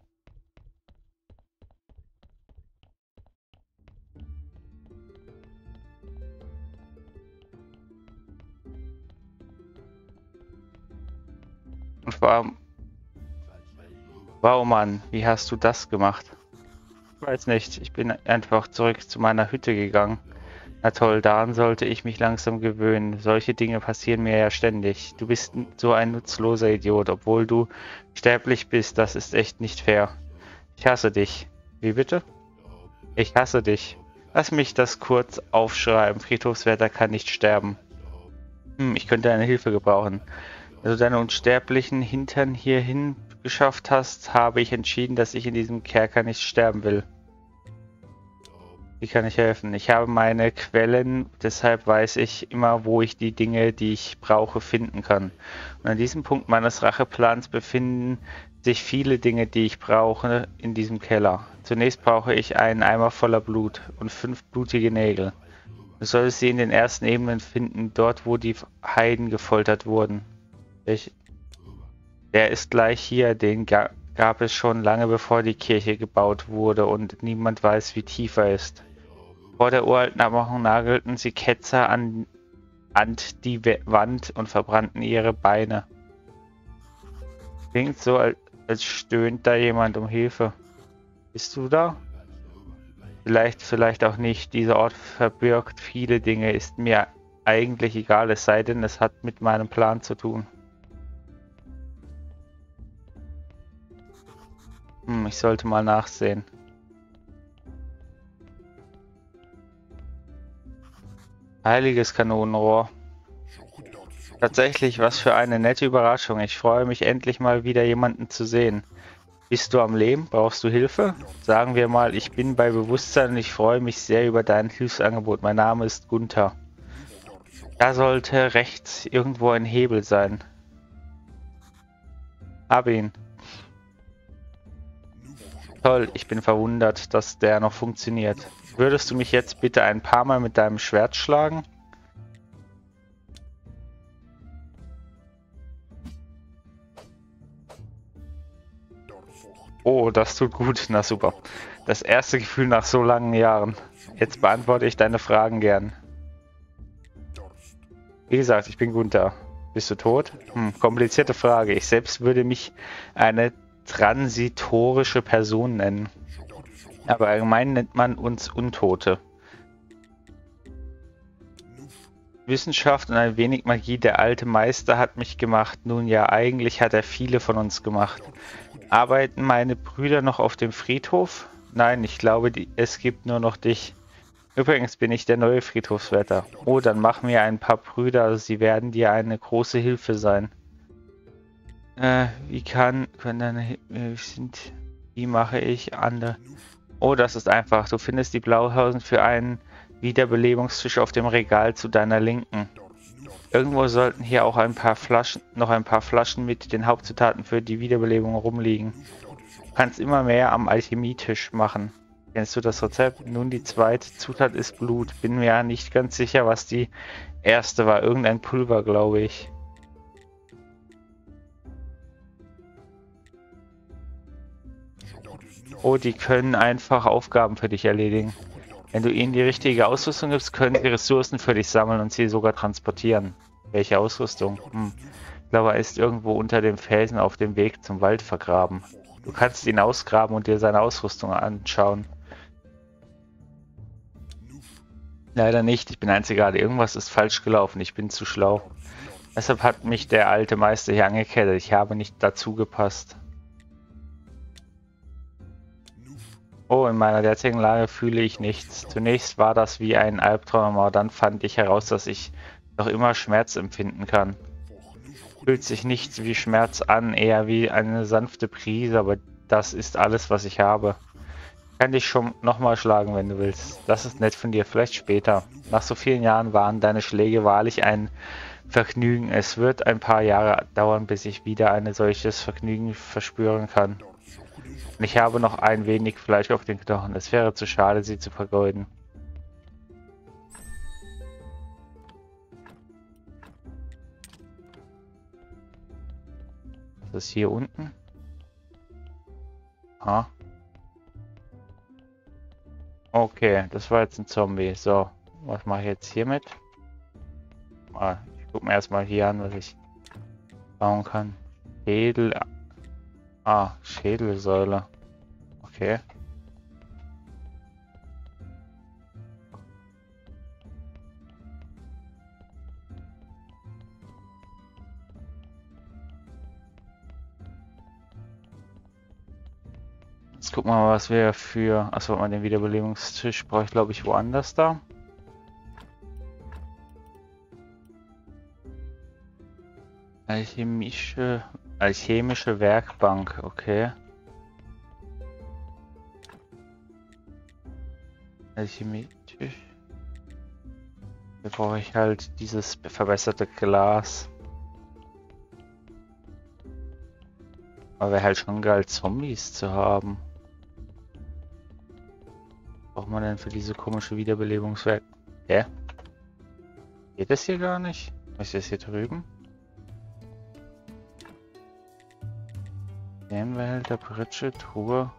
Und warum... Wow, Mann, wie hast du das gemacht? Ich weiß nicht, ich bin einfach zurück zu meiner Hütte gegangen. Na toll, daran sollte ich mich langsam gewöhnen. Solche Dinge passieren mir ja ständig. Du bist so ein nutzloser Idiot, obwohl du sterblich bist. Das ist echt nicht fair. Ich hasse dich. Wie bitte? Ich hasse dich. Lass mich das kurz aufschreiben. Friedhofswärter kann nicht sterben. Hm, ich könnte eine Hilfe gebrauchen. Wenn du deine unsterblichen Hintern hierhin geschafft hast, habe ich entschieden, dass ich in diesem Kerker nicht sterben will. Wie kann ich helfen? Ich habe meine Quellen, deshalb weiß ich immer, wo ich die Dinge, die ich brauche, finden kann. Und an diesem Punkt meines Racheplans befinden sich viele Dinge, die ich brauche, in diesem Keller. Zunächst brauche ich einen Eimer voller Blut und fünf blutige Nägel. Du solltest sie in den ersten Ebenen finden, dort wo die Heiden gefoltert wurden. Ich, der ist gleich hier, den ga, gab es schon lange bevor die Kirche gebaut wurde und niemand weiß, wie tief er ist. Vor der uralten Abmachung nagelten sie Ketzer an, an die Wand und verbrannten ihre Beine. Klingt so, als, als stöhnt da jemand um Hilfe. Bist du da? Vielleicht, vielleicht auch nicht. Dieser Ort verbirgt viele Dinge, ist mir eigentlich egal, es sei denn, es hat mit meinem Plan zu tun. Hm, ich sollte mal nachsehen. Heiliges Kanonenrohr. Tatsächlich, was für eine nette Überraschung. Ich freue mich endlich mal wieder jemanden zu sehen. Bist du am Leben? Brauchst du Hilfe? Sagen wir mal, ich bin bei Bewusstsein und ich freue mich sehr über dein Hilfsangebot. Mein Name ist Gunther. Da sollte rechts irgendwo ein Hebel sein. Hab ihn. Toll, ich bin verwundert, dass der noch funktioniert. Würdest du mich jetzt bitte ein paar Mal mit deinem Schwert schlagen? Oh, das tut gut. Na super. Das erste Gefühl nach so langen Jahren. Jetzt beantworte ich deine Fragen gern. Wie gesagt, ich bin Gunther. Bist du tot? Hm, komplizierte Frage. Ich selbst würde mich eine transitorische Person nennen. Aber allgemein nennt man uns Untote. Wissenschaft und ein wenig Magie. Der alte Meister hat mich gemacht. Nun ja, eigentlich hat er viele von uns gemacht. Arbeiten meine Brüder noch auf dem Friedhof? Nein, ich glaube, die, es gibt nur noch dich. Übrigens bin ich der neue Friedhofswärter. Oh, dann mach mir ein paar Brüder, sie werden dir eine große Hilfe sein. Äh, wie kann, können deine, äh, sind, wie mache ich andere? Oh, das ist einfach. Du findest die Blaupausen für einen Wiederbelebungstisch auf dem Regal zu deiner Linken. Irgendwo sollten hier auch ein paar Flaschen, noch ein paar Flaschen mit den Hauptzutaten für die Wiederbelebung rumliegen. Du kannst immer mehr am Alchemietisch machen. Kennst du das Rezept? Nun, die zweite Zutat ist Blut. Bin mir ja nicht ganz sicher, was die erste war. Irgendein Pulver, glaube ich. Oh, die können einfach Aufgaben für dich erledigen. Wenn du ihnen die richtige Ausrüstung gibst, können sie Ressourcen für dich sammeln und sie sogar transportieren. Welche Ausrüstung? Hm. Ich glaube, er ist irgendwo unter dem Felsen auf dem Weg zum Wald vergraben. Du kannst ihn ausgraben und dir seine Ausrüstung anschauen. Leider nicht, ich bin einzigartig. Irgendwas ist falsch gelaufen, ich bin zu schlau. Deshalb hat mich der alte Meister hier angekettet. Ich habe nicht dazu gepasst. Oh, in meiner derzeitigen Lage fühle ich nichts. Zunächst war das wie ein Albtraum, aber dann fand ich heraus, dass ich noch immer Schmerz empfinden kann. Fühlt sich nichts wie Schmerz an, eher wie eine sanfte Prise, aber das ist alles, was ich habe. Ich kann dich schon nochmal schlagen, wenn du willst. Das ist nett von dir, vielleicht später. Nach so vielen Jahren waren deine Schläge wahrlich ein Vergnügen. Es wird ein paar Jahre dauern, bis ich wieder ein solches Vergnügen verspüren kann. Und ich habe noch ein wenig Fleisch auf den Knochen. Es wäre zu schade, sie zu vergeuden. Was ist hier unten? Ah. Okay, das war jetzt ein Zombie. So, was mache ich jetzt hiermit? Ah, ich gucke mir erstmal hier an, was ich bauen kann. Schädel. Ah, Schädelsäule. Okay. Jetzt gucken wir mal, was wir für... Achso, mal den Wiederbelebungstisch brauche ich, glaube ich, woanders da. Alchemische... Alchemische Werkbank, okay. Alchemietisch. Da brauche ich halt dieses verbesserte Glas. Aber wäre halt schon geil, Zombies zu haben. Was braucht man denn für diese komische Wiederbelebungswerk? Hä? Geht das hier gar nicht? Was ist das hier drüben? Behälter, Pritsche, Truhe.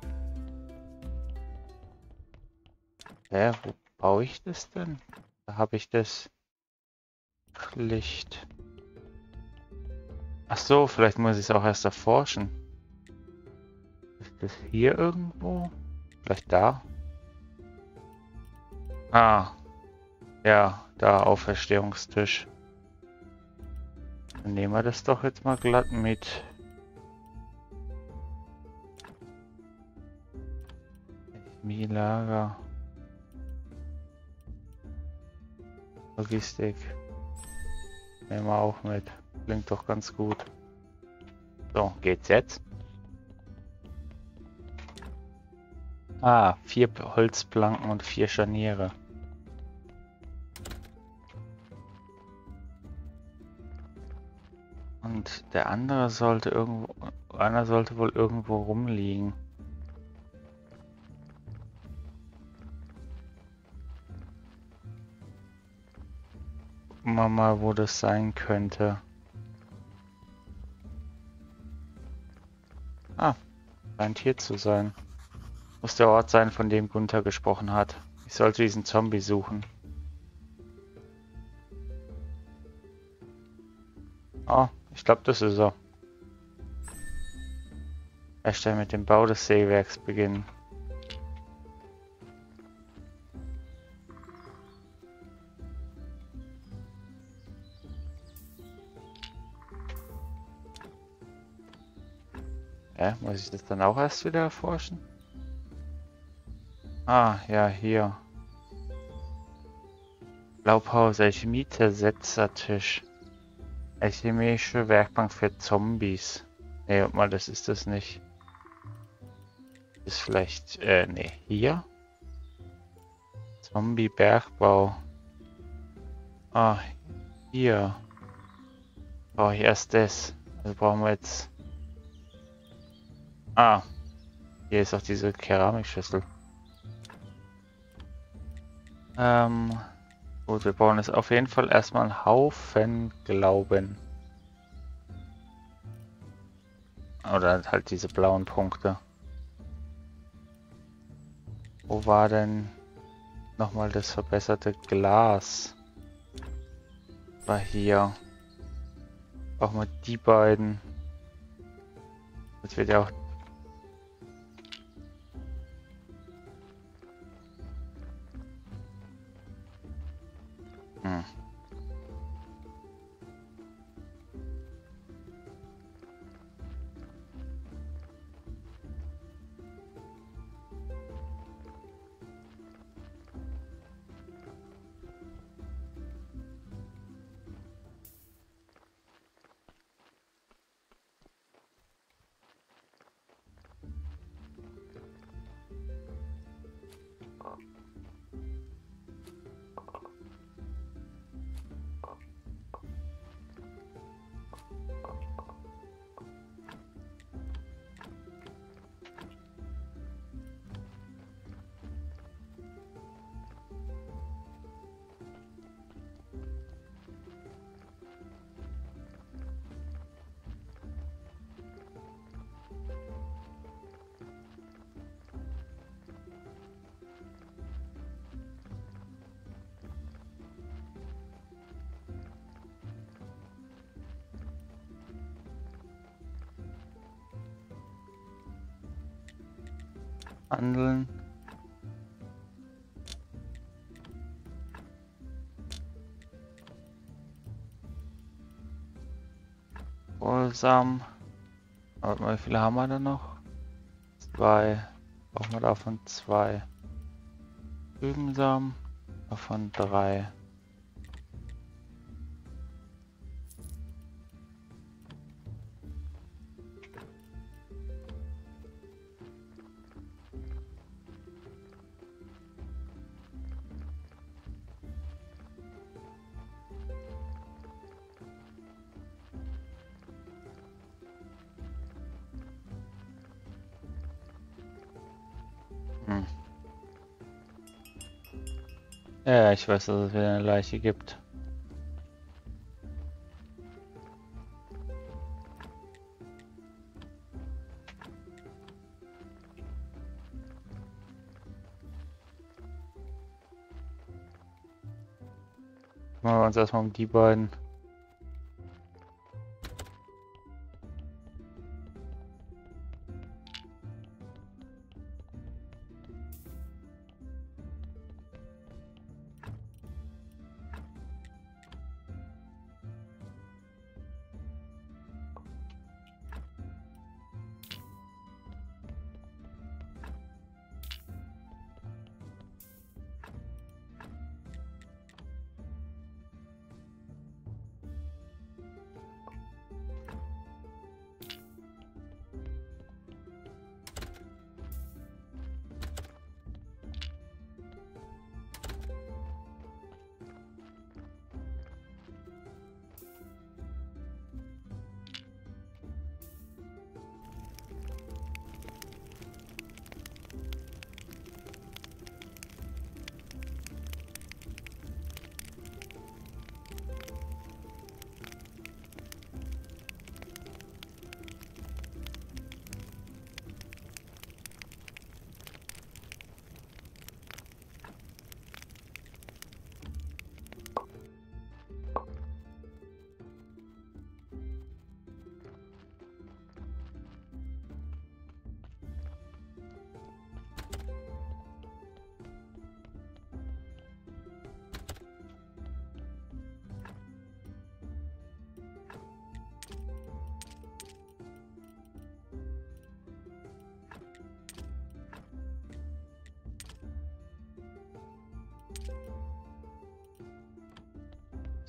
Hä, wo baue ich das denn? Da habe ich das Licht. Ach so, vielleicht muss ich es auch erst erforschen. Ist das hier irgendwo? Vielleicht da? Ah. Ja, da Auferstehungstisch. Dann nehmen wir das doch jetzt mal glatt mit. Lager. Logistik. Nehmen wir auch mit. Klingt doch ganz gut. So, geht's jetzt? Ah, vier Holzplanken und vier Scharniere. Und der andere sollte irgendwo, einer sollte wohl irgendwo rumliegen. Gucken wir mal, wo das sein könnte. Ah, scheint hier zu sein. Muss der Ort sein, von dem Gunther gesprochen hat. Ich sollte diesen Zombie suchen. Oh, ich glaube, das ist er. Erst dann mit dem Bau des Sägewerks beginnen. Ja, muss ich das dann auch erst wieder erforschen? Ah, ja, hier. Laubhaus, Alchemie-Zersetzertisch. Alchemische Werkbank für Zombies. Nee, guck mal, das ist das nicht. Ist vielleicht, äh, nee, hier? Zombie-Bergbau. Ah, hier. Brauche ich erst das. Also brauchen wir jetzt... Ah, hier ist auch diese Keramikschüssel. Ähm, gut, wir brauchen jetzt auf jeden Fall erstmal einen Haufen Glauben. Oder halt diese blauen Punkte. Wo war denn nochmal das verbesserte Glas? War hier. Brauchen wir die beiden. Das wird ja auch... Hm. Handeln. Wohlsam. Warte mal, wie viele haben wir da noch? Zwei. Brauchen wir davon zwei. Übensam. Davon drei. Hm. Ja, ich weiß, dass es wieder eine Leiche gibt. Kümmern wir uns erstmal um die beiden.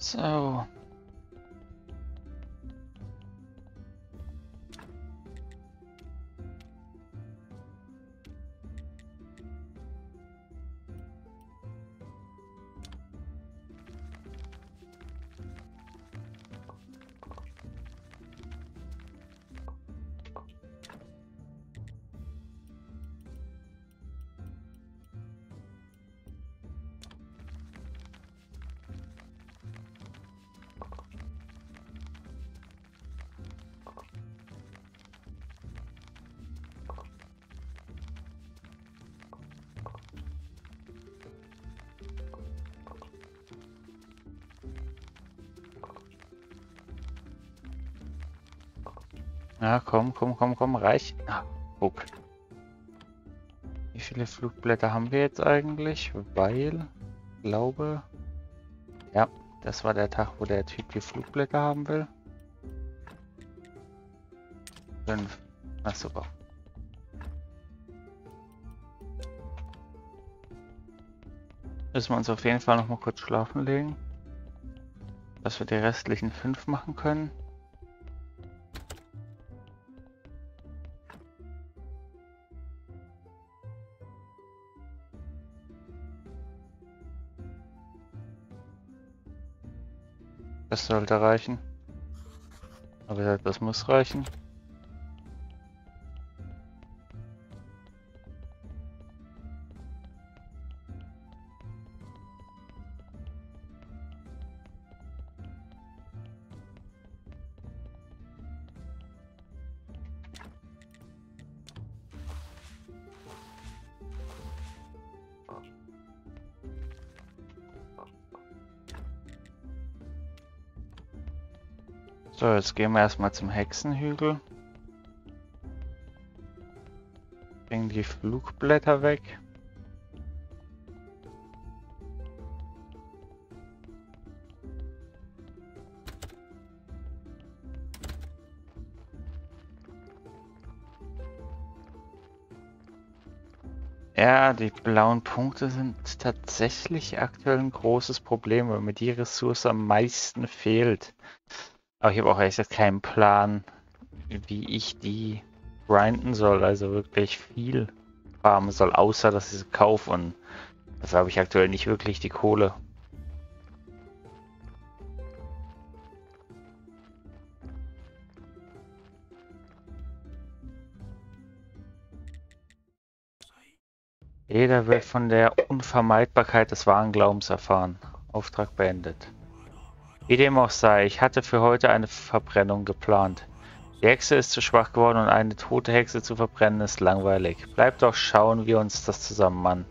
So. Ja, komm, komm, komm, komm, reich. Ah, guck. Wie viele Flugblätter haben wir jetzt eigentlich? Weil, glaube, ja, das war der Tag, wo der Typ die Flugblätter haben will. Fünf. Na super. Müssen wir uns auf jeden Fall noch mal kurz schlafen legen, dass wir die restlichen fünf machen können. Das sollte reichen. Aber das muss reichen. So, jetzt gehen wir erstmal zum Hexenhügel. Bringen die Flugblätter weg. Ja, die blauen Punkte sind tatsächlich aktuell ein großes Problem, weil mir die Ressource am meisten fehlt. Aber ich habe auch echt keinen Plan, wie ich die grinden soll, also wirklich viel farmen soll, außer dass ich sie kaufe, und dafür habe ich aktuell nicht wirklich die Kohle. Jeder wird von der Unvermeidbarkeit des wahren Glaubens erfahren. Auftrag beendet. Wie dem auch sei, ich hatte für heute eine Verbrennung geplant. Die Hexe ist zu schwach geworden und eine tote Hexe zu verbrennen ist langweilig. Bleibt doch, schauen wir uns das zusammen an.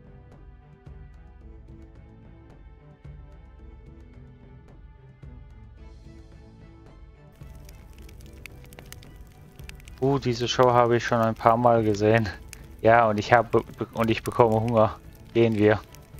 Uh, diese Show habe ich schon ein paar Mal gesehen. Ja, und ich habe und ich bekomme Hunger. Gehen wir.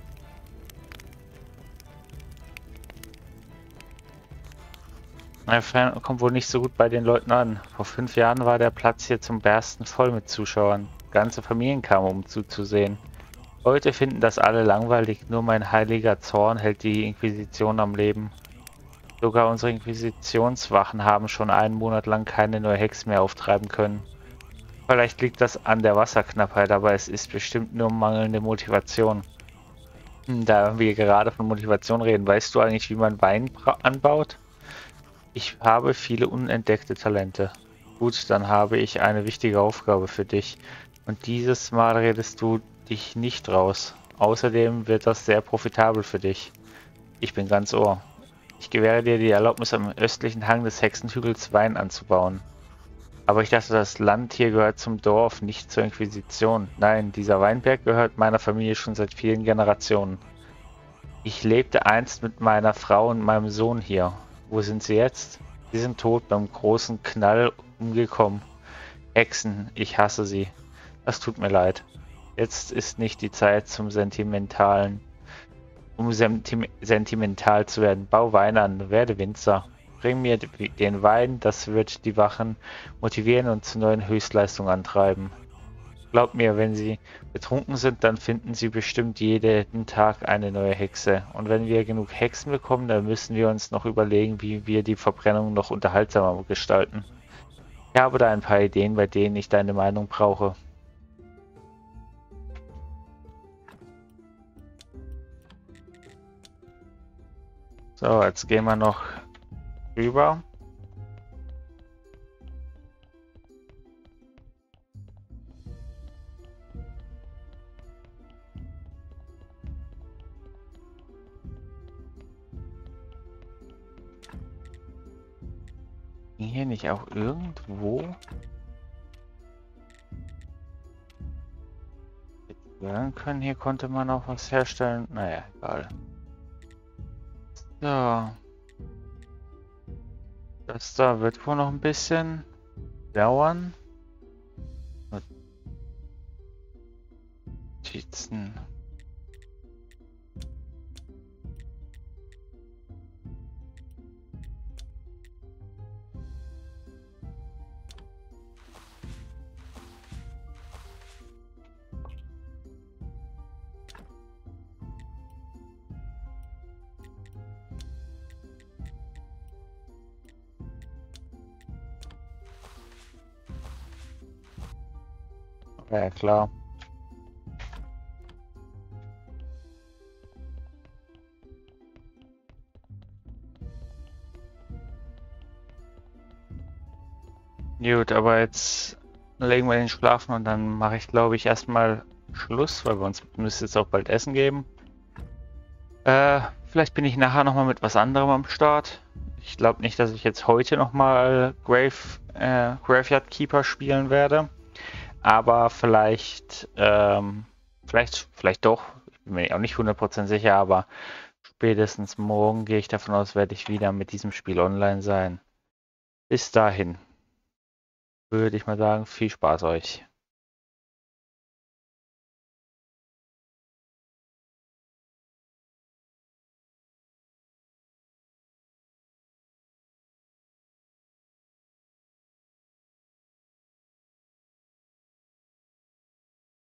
Mein Fan kommt wohl nicht so gut bei den Leuten an. Vor fünf Jahren war der Platz hier zum Bersten voll mit Zuschauern. Ganze Familien kamen, um zuzusehen. Heute finden das alle langweilig, nur mein heiliger Zorn hält die Inquisition am Leben. Sogar unsere Inquisitionswachen haben schon einen Monat lang keine neue Hex mehr auftreiben können. Vielleicht liegt das an der Wasserknappheit, aber es ist bestimmt nur mangelnde Motivation. Da wir gerade von Motivation reden, weißt du eigentlich, wie man Wein anbaut? Ich habe viele unentdeckte Talente. Gut, dann habe ich eine wichtige Aufgabe für dich. Und dieses Mal redest du dich nicht raus. Außerdem wird das sehr profitabel für dich. Ich bin ganz Ohr. Ich gewähre dir die Erlaubnis, am östlichen Hang des Hexenhügels Wein anzubauen. Aber ich dachte, das Land hier gehört zum Dorf, nicht zur Inquisition. Nein, dieser Weinberg gehört meiner Familie schon seit vielen Generationen. Ich lebte einst mit meiner Frau und meinem Sohn hier. Wo sind sie jetzt? Sie sind tot, beim großen Knall umgekommen. Hexen, ich hasse sie. Das tut mir leid. Jetzt ist nicht die Zeit zum Sentimentalen. Um senti sentimental zu werden, bau Wein an, werde Winzer. Bring mir den Wein, das wird die Wachen motivieren und zu neuen Höchstleistungen antreiben. Glaubt mir, wenn sie betrunken sind, dann finden sie bestimmt jeden Tag eine neue Hexe. Und wenn wir genug Hexen bekommen, dann müssen wir uns noch überlegen, wie wir die Verbrennung noch unterhaltsamer gestalten. Ich habe da ein paar Ideen, bei denen ich deine Meinung brauche. So, jetzt gehen wir noch rüber. Ging hier nicht auch irgendwo? Hören können, hier konnte man auch was herstellen. Naja, egal. So. Das da wird wohl noch ein bisschen dauern. Notizen. Ja, klar. Gut, aber jetzt legen wir den schlafen und dann mache ich, glaube ich, erstmal Schluss, weil wir uns müsste jetzt auch bald Essen geben. Äh, vielleicht bin ich nachher nochmal mit was anderem am Start. Ich glaube nicht, dass ich jetzt heute nochmal Grave, äh, Graveyard Keeper spielen werde. Aber vielleicht, ähm, vielleicht, vielleicht doch. Ich bin mir auch nicht hundert Prozent sicher, aber spätestens morgen gehe ich davon aus, werde ich wieder mit diesem Spiel online sein. Bis dahin würde ich mal sagen, viel Spaß euch.